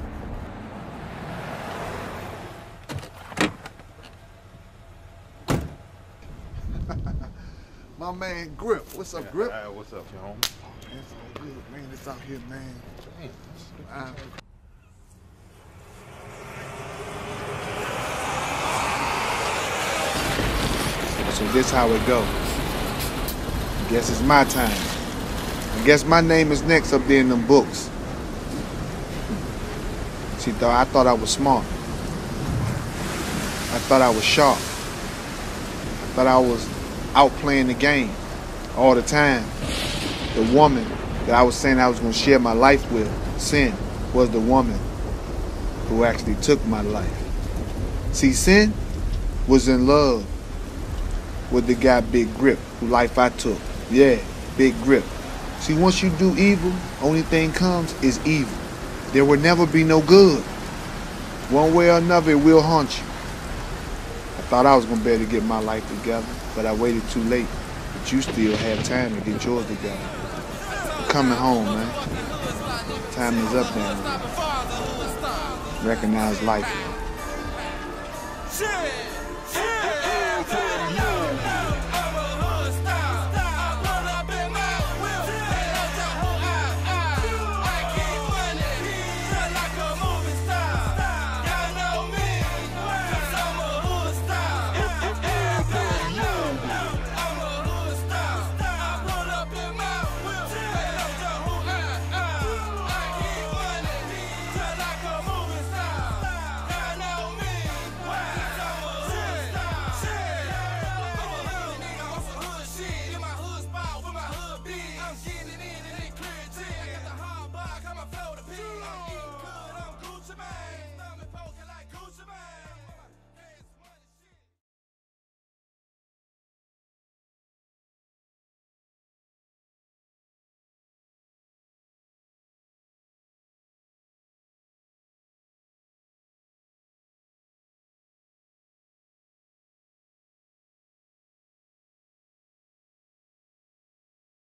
Speaker 1: My man Grip. What's up, Grip?
Speaker 4: What's up, yo?
Speaker 1: Man, it's all good, man. It's out here, man. So this how it go. I guess it's my time. I guess my name is next up there in them books. See, I thought I was smart. I thought I was sharp. I thought I was out playing the game all the time. The woman that I was saying I was going to share my life with, Sin, was the woman who actually took my life. See, Sin was in love with the guy Big Grip, whose life I took. Yeah, Big Grip. See, once you do evil, only thing comes is evil. There will never be no good. One way or another, it will haunt you. I thought I was going to be able to get my life together, but I waited too late. But you still have time to get yours together. You're coming home, man. Time is up now. Recognize life.